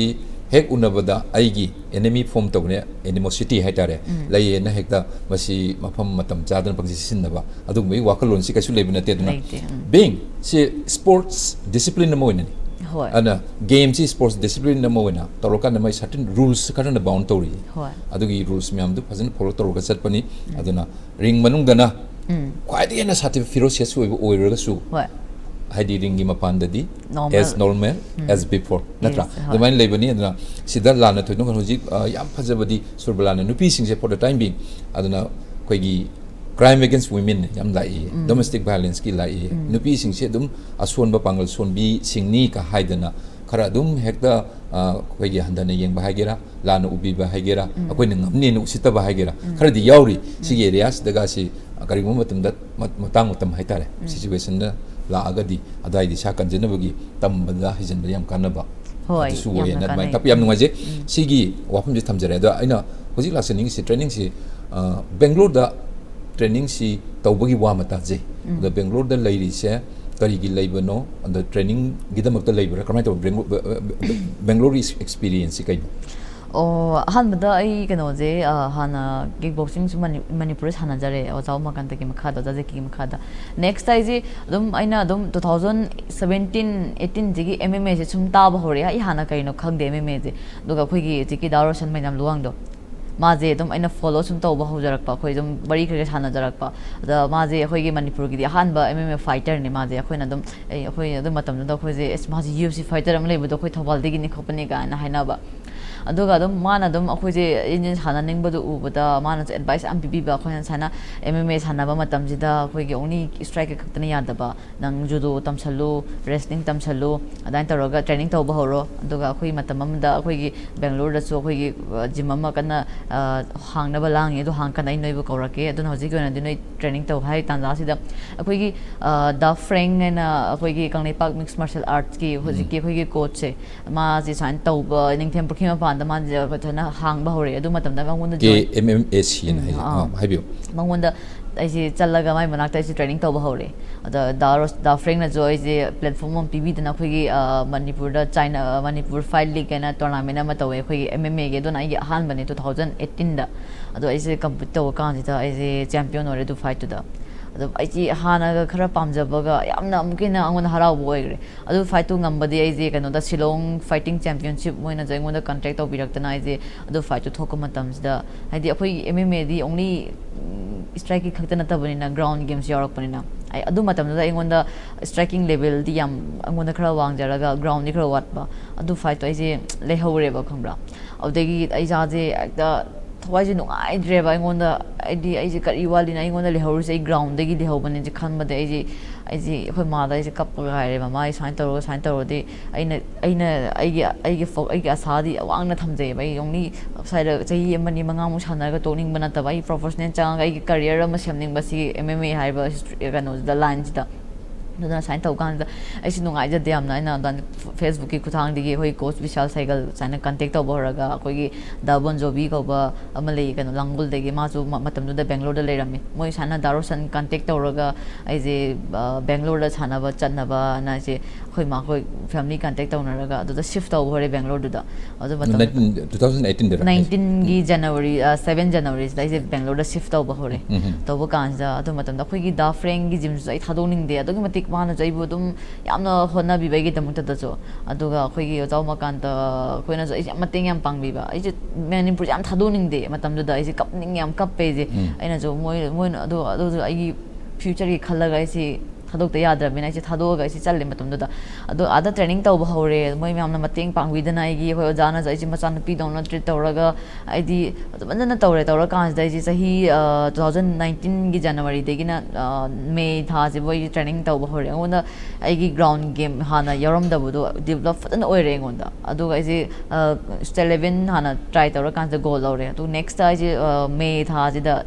hek unabada aigi enemy form tawne animosity haitare lai na hekta masi mafam matam chadan pangsi sinnaba adu mai wakalon si kasu lebina te duna being si sports discipline mo ni ana game si sports discipline mo na toroka na mai certain rules kana bound tori adu gi rules myam du phajin follow toroka chat pani aduna ring manung dana kwai na sati ferocious oi oiraga su haidi ringi mapandadi as normal as before natra the main lebani aduna sidar lana thoino kan hoji yam phajabadi surbala na nupi singse for the time being aduna koigi crime against women yam lai domestic violence ki lai nupi singse dum ason ba pangal son bi singni ka haidana khara dum hekta koigi handana yeng ba hagera lana ubi ba hagera akoi ngamni nu sita ba hagera khara di yauri sigi areas daga si kari mo matam dat matang matam haitare situation na la agadi adai di sakan jenabagi tambada hijan yam kanaba hoi su ye na mai tapi yam nungaje sigi wafum je thamjare da aina hojik lasening si training si Bangalore da training si tawbagi wa mata je da Bangalore da lairi se kari gi laibano and the training gidamak da laibra kamai to Bangalore experience kai oh han bada ai kano je hana kickboxing su manipur hana jare o chaw makan ta ki makha da je ki makha da next ai je dum aina dum twenty seventeen eighteen jigi M M A je chum ta ba hore ai hana kai no khang de M M A je duga khoi gi jiki daro san mai nam luang do ma je dum aina follow chum ta ba ho jarak pa khoi dum bari kre hana jarak pa da ma je khoi gi manipur gi han ba M M A fighter ni ma je khoi na dum ai khoi dum matam da khoi je ma je U F C fighter am lei ba do khoi thawal de gi ni khopani ga na haina ba aduga dum mana dum akhoi je injin sana ning badu ubada mana advice am bibi ba khoi sana M M A sana ba matam jida khoi ge only strike khakta ya da ba nang judo tamsalu wrestling tamsalu adain taroga training taw ba horo aduga khoi matam am da khoi ge Bangalore da so khoi ge gym am kana hang na ba lang ye do hang kana noi bu korake adun hoji gona dinoi training taw hai tan da sida khoi ge da freng na khoi ge kangnei park mixed martial arts ki hoji ki khoi ge coach se ma ji san taw ba ning them prokhima da man je ko thana hang ba hore adu matam da mangun da M M A C na hai bio mangun da ai je challaga mai manak ta training taw ba hore da da da freng na joy je platform on P B da na khoi gi Manipur da China Manipur fight league na tournament ma taw khoi gi M M A ge do na ai han bani twenty eighteen da adu ai je compete taw kan ji da ai je champion ore du fight da adu ai ji hana ga khara pamjaba ga yamna amkina angon harau boigre adu fight tu ngambadi ai je kano da Shillong fighting championship moina jai ngon da contract to birakta na ai je adu fight tu thokoma tams da ai di akhoi M M A di only striking khakta na tabani na ground games yarak pani na ai adu matam da ngon da striking level di yam ngon da khara wang jaraga ground ni khara wat ba adu fight to ai je lehore ba khambra adegi ai ja je da thwai je nungai dreba ngon da ai di ai je kari wali na ngon da lehor se ground de gi leho bani je khan ma de ai je ai je khoi ma da ai je kap ga re ma mai sign taro sign taro de ai na ai na ai gi ai gi fok ai gi asa di wang na thamje bai yongni sai da chai mani manga mu sana ga toning bana ta bai professional chang ai gi career ma semning ba si M M A hai ba ga no da line da na sign tau kan da ai si nungai ja de am na na dan Facebook ki kuthang digi hoi coach Vishal Cycle sana contact to boraga koi gi da bon jobi ko ba amale kan langul degi ma chu matam da Bangalore da leirami moi sana darosan contact to raga ai je Bangalore da sana ba channa ba na je khoi ma khoi family contact to na raga da shift to hore Bangalore da adu matam twenty eighteen da nineteen gi January seven January da je Bangalore da shift to ba hore to ba kan ja adu matam da khoi gi da friend gi gym ai thadoning de adu matik mana jaibu dum yamna hona bi bai gi tamuk ta jo aduga khoi gi jaw ma kan ta khoina jo ai mating yam pang bi ba ai je Manipur yam thadoning de matam da ai je kapning yam kap pe je aina jo moi moi adu adu ai gi future gi khalaga ai si thadok ta yadra bina ai thado ga ai challe matam da adu ada training taw ba hore moi myam na mating pang wi da na ai gi hoi jana ai ji macha na pi dong na treat tawraga ai di ban na tawre tawra kan dai ji sahi twenty nineteen gi January de gi na May tha je boi training taw ba hore ngona ai gi ground game hana yarom da bu do develop fadan oi re ngonda adu ai ji eleven hana try tawra kan da goal lore adu next ai ji May tha ji da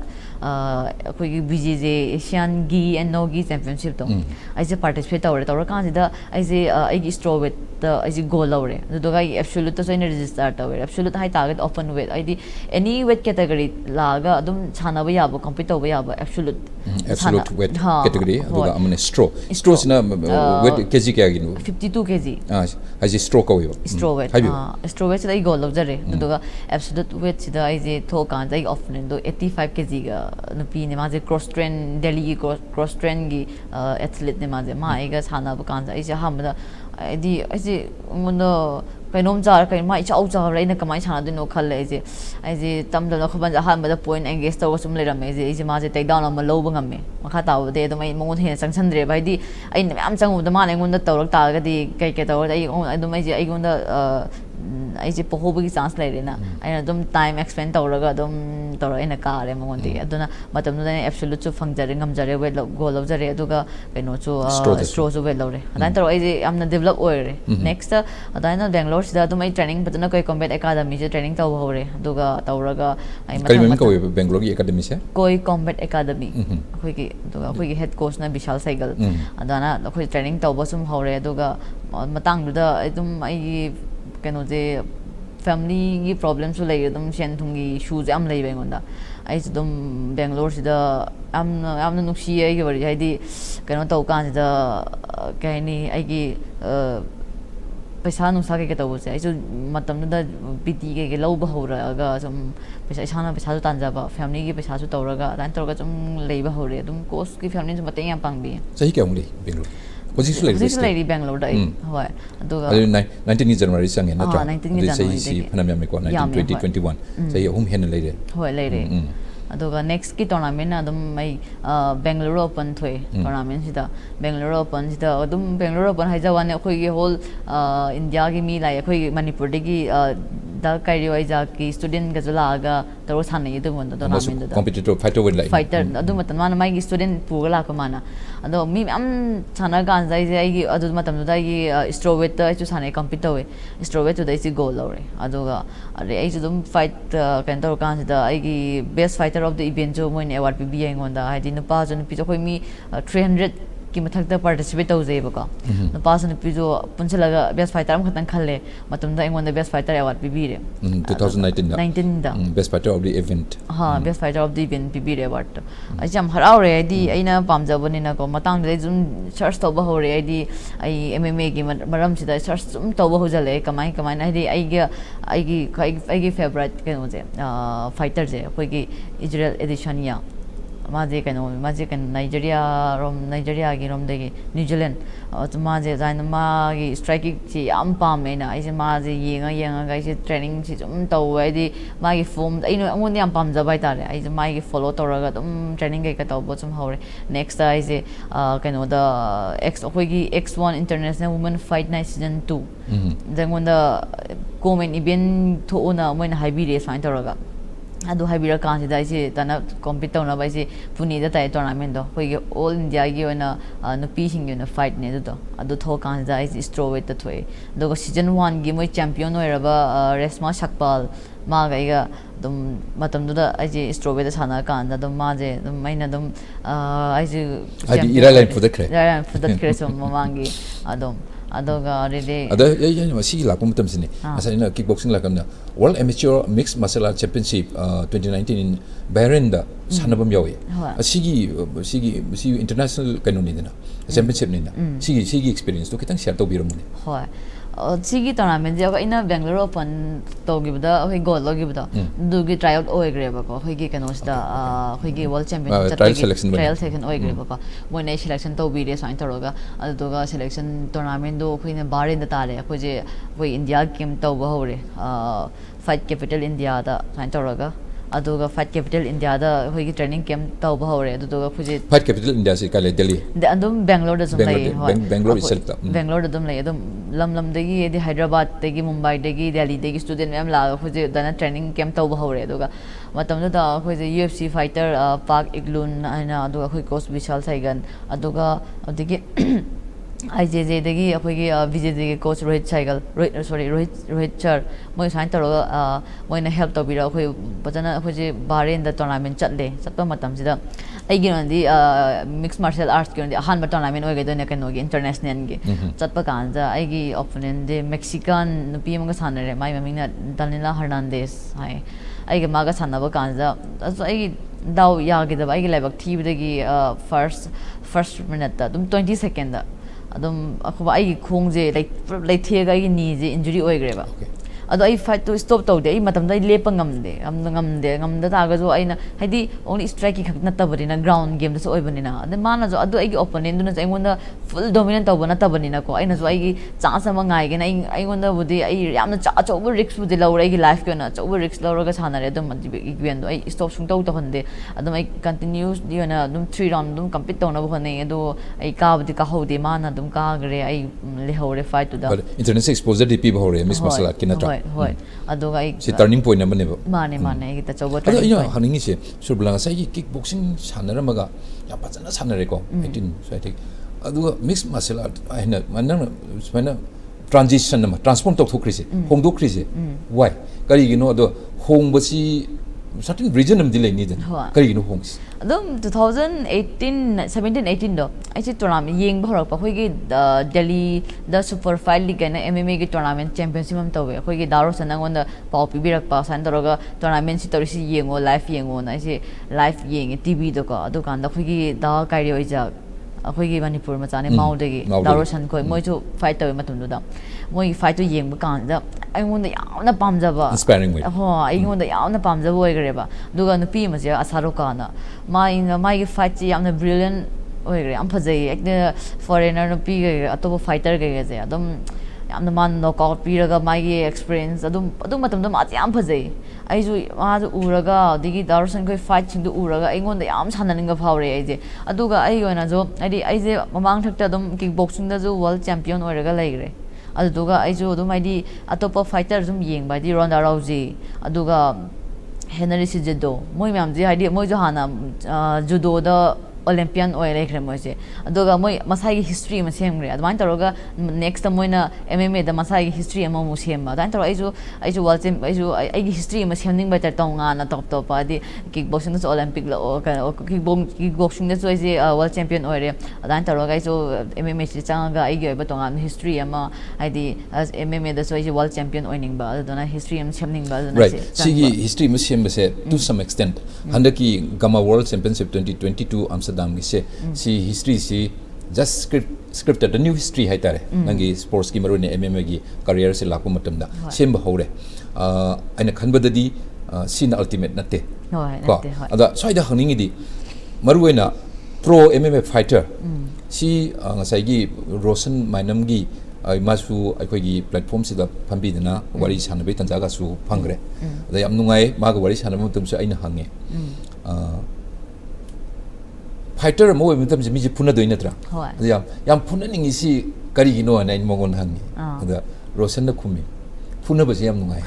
ꯑꯩꯈꯣꯏꯒꯤ B J J Asian Gi and No Gi Championship ꯇꯣ ꯑꯩꯁꯦ participate ꯇꯧꯔꯦ ꯇꯧꯔꯀꯥꯟꯁꯤꯗ ꯑꯩꯁꯦ ꯑꯩꯒꯤ ꯁ꯭ꯇ꯭ꯔꯣ ꯋꯦꯠꯇ ꯑꯩꯁꯦ goal ꯂꯧꯔꯦ ꯑꯗꯨꯗꯨꯒ ꯑꯩꯒꯤ ꯑꯦꯕꯁꯣꯂꯨꯠꯇꯁꯨ ꯑꯩꯅ ꯔꯦꯖꯤꯁꯇꯔ ꯇꯧꯔꯦ ꯑꯦꯕꯁꯣꯂꯨꯠ ꯍꯥꯏꯇꯥꯔꯒꯗꯤ ꯑꯣꯄꯟ ꯋꯦꯠ ꯍꯥꯏꯗꯤ ꯑꯦꯅꯤ ꯋꯦꯠ ꯀꯦꯇꯦꯒꯣꯔꯤ ꯂꯥꯛꯑꯒ ꯑꯗꯨꯝ ꯁꯥꯟꯅꯕ ꯌꯥꯕ ꯀꯝꯄꯤꯠ ꯇꯧꯕ ꯌꯥꯕ absolute absolute weight category aduga amane straw straw sina weight kg kya ginu fifty-two kg ah haji straw ko yo straw weight ah straw weight sida goal lobjare aduga absolute weight sida ai je thokan ai opponent do eighty-five kg ga nupi ne ma je cross train delhi gi cross train gi athlete ne ma je ma ai ga sana ba kan ai je hamda ai di ai je ngondo kainom jar kai mai chau chau raina kamai chana dino khalle ai je ai je tamda no khaban han ba point engage taw sum leram ai je ai je ma je take down am loba ngame makha tawde do mai mongon he changchandre bai di ai na yam changu da ma ne ngon da tawrak ta ga di kai kai tawra ai ai do mai je ai gon da ai je pohobagi chance lai rena ai dum time expend tawraga dum tawra ina ka re mongon di aduna matam da absolute chu fangjare ngamjare we goal lobjare aduga kaino chu straw chu we lore adan tawra ai je amna develop oire next adana bangalore sida dum ai training badana koi combat academy je training taw hore aduga tawraga ai matam ko bangalore gi academy se koi combat academy khoi gi aduga khoi gi head coach na bishal cycle adana khoi training taw basum hore aduga matang da dum ai kano je family gi problems su lai dum shen thungi shoes am lai beng onda ai dum bangalore sida am am nuksi ai gi bari haidi kano taw kan sida kai ni ai gi paisa nusa ke taw se ai su matam da piti ke lau ba hora ga sum paisa isana paisa su tanja ba family gi paisa su tawraga dan tawraga sum lei ba hore dum cost ki family su mateng yam pangbi sahi kya ungli bangalore Position like this. Position like Bangalore dai. Hoi. Aduga. Adu nineteenth January sang en natra. nineteenth January. Sei phanam yam ko nineteen twenty twenty-one. Sei hum hen lai re. Hoi lai re. Aduga next ki tournament adum mai Bangalore Open thoi tournament sida Bangalore Open sida adum Bangalore Open haija wane khoi gi whole India gi mi lai khoi Manipur de gi da kairi wai ja ki student ga jula ga taro sanai edu mon da tournament da competitor fighter with like fighter adu matan mana mai gi student pu ga la ko mana ado mi am chana gan jai jai gi adu matam da gi straw weight ta chu sanai compete tawe straw weight da isi goal lore adu ga are ai dum fight kan tor kan da ai gi best fighter of the event jo moin award pi bi ai ngon da hai di nu pa jo nu pi jo khoi mi three hundred ki mathak da participate tau jai ba ka nu pa jo nu pi jo punchalaga best fighter am khatan khalle matam da ngon da best fighter award pi bi re twenty nineteen da nineteen da best fighter of the event ha best fighter of the event pi bi re award ai jam harau re di aina pamjabani na ko matang da zum search tau ba hore ai di ai M M A gi maram sida search zum tau ba hojale kamai kamai na di ai gi ai gi ai gi favorite keno je fighter je koi gi Israel edition ya maje kano maje kan Nigeria rom Nigeria gi rom de gi New Zealand to maje zain ma gi striking chi am pa me na ai je maje yenga yenga ga ai training chi zum tau ai di ma gi form ai no amon yam pam ja bai ta re ai je ma gi follow toraga dum training ga ka tau bo zum hore next ai je kano da X koi gi X one international women fight night season two jangon da comment event tho na moina haibi re sign toraga adu haibira kan sida isi tana compete na ba isi puni da tai tournament do hoi ge all india gi ona nupi sing gi na fight ne do adu tho kan sida isi straw weight ta thoi do season one gi moi champion oi raba resma shakpal ma ga ga dum matam du da isi straw weight sana kan da dum ma je dum maina dum isi adi ira line for the cre ira line for the cre so mamangi adum adoga already ada ya ya si la pum tam sini asal kickboxing la kamna world amateur mixed martial arts championship twenty nineteen in Bahrain da sanabam yawi asigi sigi si international kanuni dina championship ni na sigi sigi experience to kitang share to biram ni hoi sigi tournament je ina Bangalore Open to gibda hoi goal lo gibda du gi tryout oi gre ba ko hoi gi kano sta hoi gi world championship trial selection trial selection oi gre ba ko moi nei selection to bi re sign toroga adu ga selection tournament do hoi ne Bahrain da tare ko je hoi India game to ba hore fight capital India da sign toroga aduga fight capital India da hoi gi training camp to ba hore aduga khuje fight capital India se kale Delhi de andum Bangalore da zum lai hoi Bangalore itself da Bangalore da dum lai adum lam lam de gi de Hyderabad de gi Mumbai de gi Delhi de gi student mem la khuje dana training camp to ba hore aduga matam da khuje U F C fighter Park Iglun ana aduga khoi coach Vishal Saigan aduga adigi I J J dagi akhoi V J dagi coach Rohit Cycle Rohit sorry Rohit Rohit Char moi sign taro moi na help tabira akhoi bajana akhoi je Bahrain da tournament chatle chatpa matam sida ai gi non di mixed martial arts gi non di ahan ma tournament oi ga done kan gi international gi chatpa kan ja ai gi opponent de Mexican nupi ma ga sanare mai maming na Daniela Hernandez hai ai ga ma ga sanaba kan ja ai daw ya gi da ai gi laibak thi bidagi first first minute da dum twenty second da adum akhuba ai khong je like like thega ai ni je injury oi greba ado ai fight to stop to de ai matam dai lepa ngam de am ngam de ngam da ta ga jo ai na haidi only strike khak na tabari na ground game da so oi bani na ade mana jo ado ai gi opponent du na ai ngonda full dominant to bana tabani na ko ai na jo ai gi chance ma ngai ge na ai ai ngonda budi ai yam na cha cho bu risk bu de law ai gi life ko na cho bu risk law ga sana re dum igwen do ai stop sung to to hande adum ai continuous di na dum three round dum compete to na bu hane ado ai ka bu ka ho de mana dum ka gre ai le ho re fight to da international exposure di pi ba ho re miss masala kinatra hoi aduga ai si turning point na bane ba mane mane ai ta chobo ta ino haningi se Surbala sai ki kickboxing sanara maga ya pachana sanare ko eighteen so I think aduga mixed martial art aina manna smaina transition na transform to thokri se hongdo kri se why kari gino ado hongba si certain region am delay ni den kari gino hongs adum twenty eighteen seventeen eighteen do ai chi tournament yeng ba horak pa khoi gi Delhi the super fight league na M M A gi tournament championship am tawe khoi gi daro sanang on the pau pi birak pa san daroga tournament si tori si yengo live yengo na si live yeng T V do ko adu kan da khoi gi da kai ri oi ja khoi gi Manipur ma chane mau de gi daro san khoi moi chu fight tawe matum do da moi fight to yeng ba kan da ai ngon da yauna pamja ba inspiring way ho ai ngon da yauna pamja boy gre ba duga nu pi ma je asaro kana mai na mai gi fight chi yamna brilliant oi gre am phajai ek foreigner nu pi ge atobo fighter ge ge je adum yamna man knockout pi raga mai gi experience adum adum matam dum at yam phajai ai ju ma ju uraga digi darusan koi fight ching du uraga ai ngon da yam sananinga phawre ai je aduga ai oina jo ai ai je mamang thakta dum kickboxing da jo world champion oi raga lai gre aduga ai jo dum ai di atopa fighter zum yeng ba di Ronda Rousey aduga Henry Cejudo moi myam ji haidi moi jo hana judo da Olympian oi rekre moi se aduga moi masai history ma sem gre adman taroga next moi na M M A da masai history ma mu sem ma dan taro ai jo ai jo world champ ai jo ai gi history ma sem ning ba tar tong nga na top top pa di kickboxing da Olympic la o kickboxing kickboxing da so ai world champion oi re dan taroga ai jo M M A si chang ga ai gi ba tong nga history ma ai di M M A da so ai world champion oi ning ba da na history am sem ning ba right si gi history ma sem ba se to some extent handaki Gama World Championship twenty twenty-two Amsterdam gi se si history si just script scripted the new history hai tare nangi sports ki marune M M A gi career se lakpa matam da sem ba hore aina khanba da di sin ultimate natte ko ada soida hangningi di maruena pro M M A fighter si ngasai gi Rosen Mainam gi masu aikoi gi platform si da phambi dana wari sanabe tanja ga su phangre da yam nungai ma ga wari sanam tum se aina hange fighter mo we mitam mi ji phuna doi natra yam yam phuna ningi si kari gi no na mo gon hangi da Rosen na khumi phuna ba si yam nungai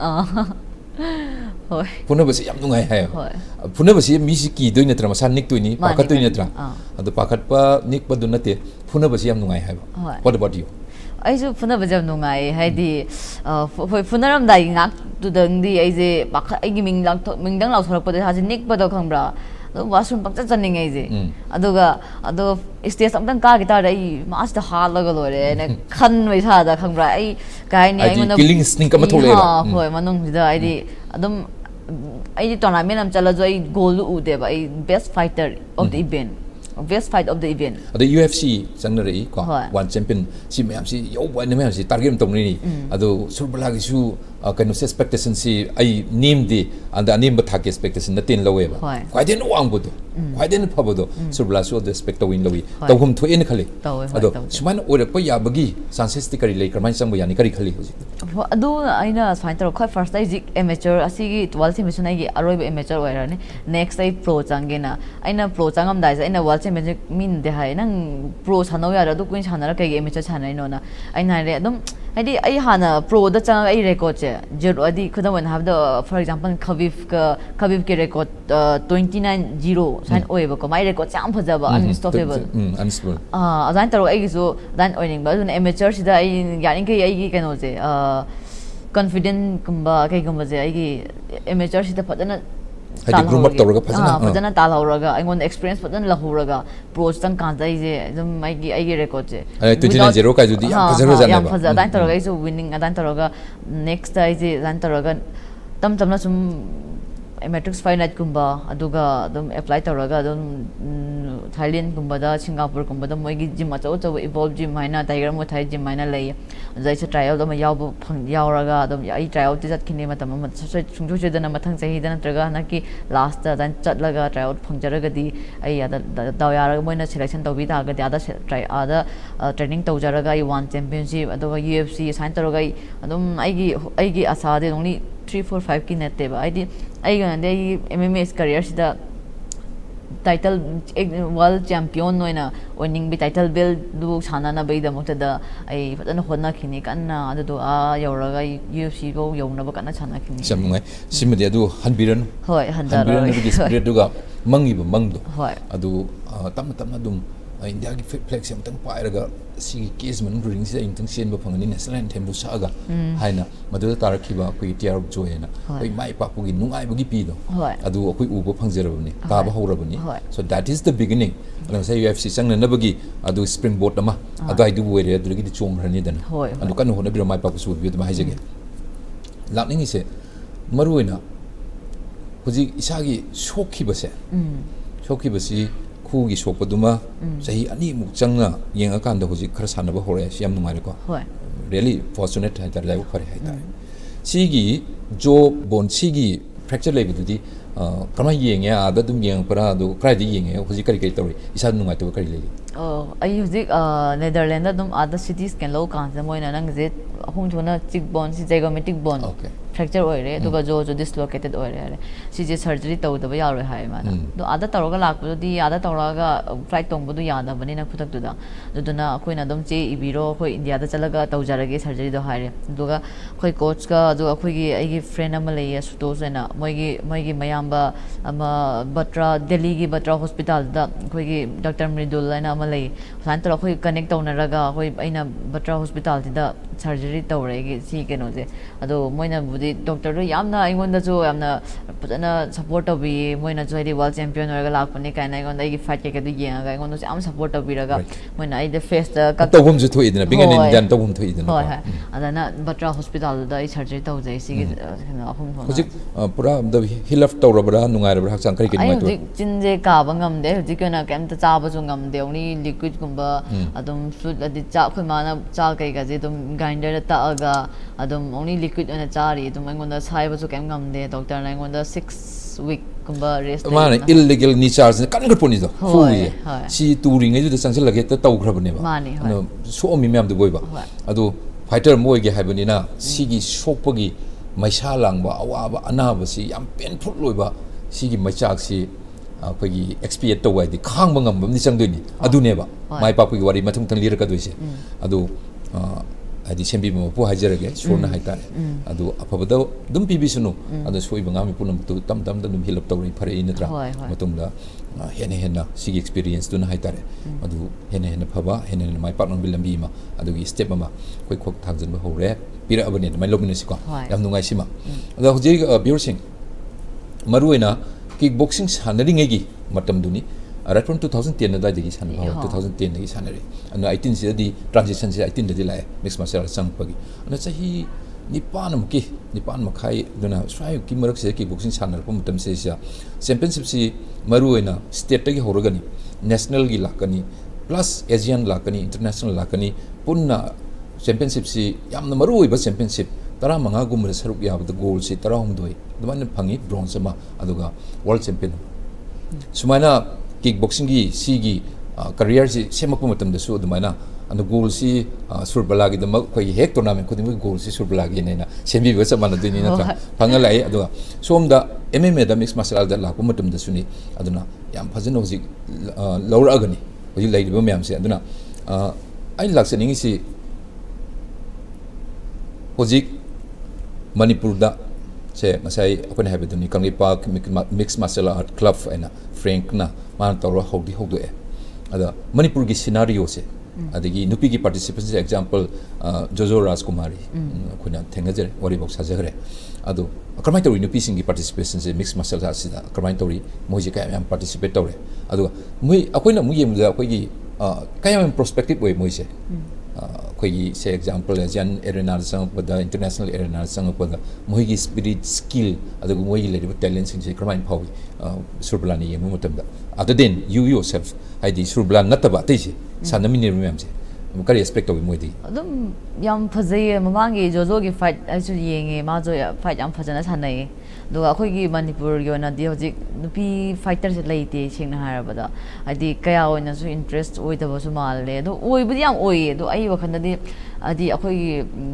hoi phuna ba si yam nungai hai phuna ba si mi si ki doi natra ma san nik toi ni pakat doi natra adu pakat pa nik pa du nate phuna ba si yam nungai hai what about you ai ju phuna ba jam nungai hai di hoi phuna ram dai ngak tu dang di ai je pakha ai gi ming lang ming dang law thorak pa de ha je nik pa do khang bra washroom pakcha chaning ai je aduga ado stage amtang ka gitar ai mas da hal laga lore ne khan wai sa da khang bra ai kai ni ai ngona killing sneak ma thole ha hoi manung da ai di adum ai di tournament am chala jo ai goal u de ba ai best fighter of the event best fight of the event the U F C sangnare ko one champion si mayam si yo boy ne mayam si target tong ni ado Surbala gi su kanu expectation si ai name di and the name ba thak expectation na tin lowe ba kwai den wang bu do kwai den pha bu do Surbala su the expect win lowi to hum thu en khali ado suman ore pa ya bagi chances ti kari le kramai sang bu yani kari khali hoji ado aina sign tro khoi first ai amateur asi gi twelve se mission ai gi aroi amateur wa ne next ai pro changena aina pro changam dai aina world min de hai nang pro sanau ya ra du kuin sanara kai amateur sanai no na ai na re adum Adi I hana pro da chang I record che zero adi kuda when have the for example Khabib ka Khabib ke record twenty-nine zero sign oi ba ko my record chang phaja ba unstoppable unstoppable ah adan taro ai so dan oining ba amateur sida ai yaning ke ai ki kano je confident kumba kai kumba je ai amateur sida phadana hadi groom up tawraga phajana phajana tal horaga I want experience phajana la horaga pros tang kan dai je dum ai gi ai gi record je twenty-nine zero ka judi yam phajara jana yam phaja dan tawraga is winning adan tawraga next dai je dan tawraga tam tam na sum matrix five night kumba aduga dum apply tawraga dum Thailand kumba da Singapore kumba da moi gi gym achaw chaw evolve gym haina tiger mo thai gym haina lei jai cha trial da ma yaw bu phang yawraga dum ai trial ti jat khine matam ma soi sungju che dana mathang chahi dana traga na ki last da dan chatlaga trial phangjaraga di ai ada daw yaraga moina selection tawbi da ga da try ada training tawjaraga I one championship aduga U F C sign tawraga adum ai gi ai gi asa de only three four five ki nette ba I di ai ga de M M A career sida title world champion noina winning bi title belt du sana na bai da mota da ai fatana honna khini kanna adu a yauraga U F C go yauna ba kana chana khini samngai simadi adu hanbiran hoi handara hanbiran gi spirit du ga mangi ba mangdo hoi adu tam tam dum India gi flex yam tang pairaga si case man ring si intang sen ba phangani national anthem bu saga haina madu tar khiba koi tiar joyena koi mai pa pu gi nungai bu gi pi do adu koi u bo phangjerabni ta ba horabni so that is the beginning alam say U F C sang na bagi adu springboard ama adu ai du were adu gi chom rani dan adu kan hona bi mai pa ku su bi ma haijege lakning ise maruina hoji isagi shokhi base shokhi basi Kugi Sopaduma, say any Muchanga, young Akanda, who's Krasanaba Horace, Yam Mariko. Really fortunate at the level for Haita. Sigi, Joe Bonsigi, fracture level to the Kama Yang, other than young Parado, cried the Yang, who's a caricature, is had no matter. Oh, I use the Netherlands, other cities can low count the Moina and it home to a tick bone, zygomatic bone. Okay. Fracture oil, to go to dislocated oil. She just surgery to the Yara Haiman. The other Taraga Lak, the other Taraga flight on Budu Yada, Vanina Putakuda. The Duna, Queen Adam J, Ibiro, the other Talaga, Taujaragi surgery the higher. Duga, Koi Kochka, do a quickie, I give friend Amalaya, Sutosena, Moigi, Moigi Mayamba, Ama Batra, Deligi Batra Hospital, the quickie Doctor Mridul and Amalay. Santa Hui connect on a raga, Hui in a Batra Hospital, the surgery tower, see Kenoze. Although Moina Doctor Yamna, I wonder to Amna put a support of the Moina Joy world champion or Galaponic, and I want to give fight at the young. I want to say I'm support of Viraga when I the first cut the wounds to eat in a big and then to whom to eat. And then Batra Hospital, the surgery told they see Pura the hill of Torabra, no matter how some cricket. I think Jinze Kabangam there, Dikana came to Tabazungam, the only liquid gumba, Adam food at the Chakumana, Chalkazidum, Grinder, Taga, Adam only liquid and a chari. I want the high was okay. The doctor and I want the six week rest. Man, illegal nichars and can't put it. Fully. She touring into the sunset like the Tau Crabneva. Money. So me am the Goiba. Ado fighter Moige Habanina, Sigi Shopagi, Maishalanga, Awaba, Anabasi, and Penput Loiba, Sigi Machaxi, Pagi, expiate away the Kangmangam, Nisanguni, Adu never. My papa Wari Matung Lirka Dusi. Ado. I did same people who had again, Shona Haita. I do a pavado, don't be bisano, and the swimming army put them to Tam Tam, the hill of Tori Pare in the trap. Matunda, Hene Hena, Sig experience to Haitare. I do Hene Hena Pava, Hene and my partner William Bima. I do stepmama, quick cook tons and Hore, Pira Abonnet, my Lominesico, Yamnungaisima. The Hojig Bursing Maruena, kickboxing, handling Egi, Matam Duni. Right from two thousand ten, that is two thousand ten is Hanary. And I think the transitions, I think the delay makes myself some puggy. And that's a he Nipanum Ki, Nipan Makai, Dona, try Kimaraki boxing channel, Pumatum says, Championship Maruena, State Horogani, National Gilakani, plus Asian Lakani, International Lakani, Punna Championship, Yam the Maru, but Championship, Taramanga Gumus, Harupia, the gold, say Taram Doi, the one in Pangi, Bronzema, Aduga, World Champion. Sumana. Kickboxing gi sigi career si semaku matam da su dumaina and goal si Surbala gi da koi hek tournament ko dim goal si Surbala gi ne na sembi ba samana dini na tra pangalai adu somda M M A da mixed martial art da la ko matam da suni aduna yam phajana hoji laura agani hoji lai ba myam se aduna ai laksaning si hojik Manipur se masai ako na habiduni kangi park mixed martial art club ena frank na man tawra hodi hodu e ada Manipur gi scenario se adagi nupi gi participants example Jojo Rajkumari kuna thengajare wari box sajagre adu akramai tori nupi singi participants se mixed martial arts da akramai tori moji ka am participate tawre adu mui akoina mu yem da akoi gi kayam prospective way moi se koi say example jan arena sang pada international arena sang pada mohi spirit skill adu mohi le talent sing se kramai phawi Surbala ni yemu matam da other than you yourself I di Surbala nataba te se sanami ni rumam se kari expect of moi di adum yam phazai mamangi jojo gi fight asu yenge ma jo fight yam phajana sanai do akhoi gi Manipur gi na di hojik nupi fighter se leite singna harabada adi kaya oina su interest oi da su mal le do oi budi yam oi do ai wakhanda di adi akhoi gi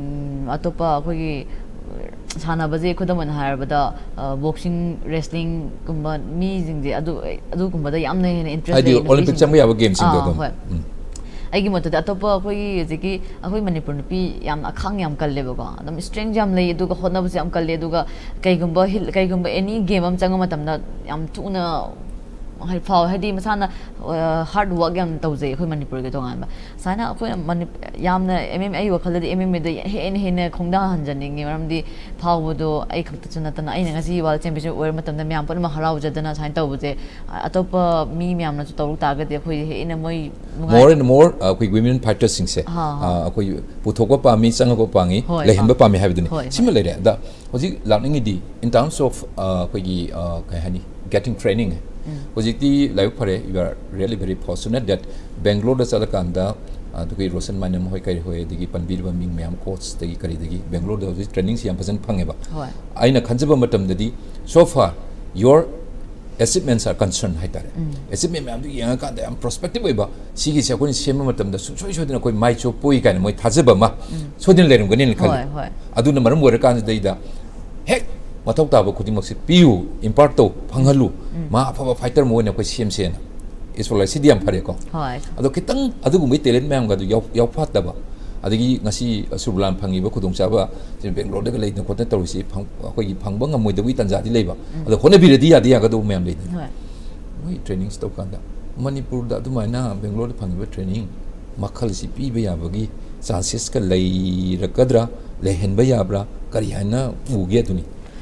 atopa akhoi gi sana baje khodaman harabada boxing wrestling kumba mi jingje adu adu kumba da yam na interest adi Olympic chamba yaba games sing do aigi moto da atopa akhoi jiki akhoi Manipur nupi yam akhang yam kalle baga adam strength jam lei du ga hona bu yam kalle du ga kai gumba hil kai gumba any game am changa matam na yam tuna hai phau hadi masana hard work yam tawje akhoi Manipur ge tongan ba sana akhoi yam na mm ai wakhal di mm de he ne he ne khongda hanjaning maram di phau bu do ai khakta chuna tan ai nga si world championship wer matam na myam pon ma harau jadana sain taw bu je atopa mi myam na chu taw ta ga de akhoi he ne moi more and more akhoi women fighters sing se akhoi puthok pa mi chang ko pangi lehem ba pa mi habiduni similar le da hoji learning di in terms of akhoi gi kai hani getting training Hojikti live pare you are really very fortunate that Bangalore da salakanda duki Rosen manam hoi kai hoi digi panbir ba ming myam coach digi kari digi Bangalore da hoji training si yam pasan phange ba aina khanjaba matam dadi so far your achievements are concerned haitare achievement myam du yang ka da am prospective ba sigi se ko ni sema matam da soi soi dina koi mai cho poi kai moi thajaba ma sodin lerum gani khali aduna maram wor kan dai da hek mathau taba khudimak se piu impart to phangalu ma afa fighter mo ne ko sim sen is for like sidiam phare ko hoi ado kitang adu gumai talent mayam ga du yaw yaw phat da ba adagi ngasi Surbala phangi ba khudong cha ba je Bangalore da lei na ko ta tawisi phang ko gi phang ba ngamoi da wi tanja di lei ba ado khone bi redi ya di ya ga do mayam lei hoi moi training stop kan da Manipur da du mai na Bangalore da phangi ba training makhal si pi ba ya ba gi chances ka lei rakadra lehen ba ya bra kari hana pu ge du ni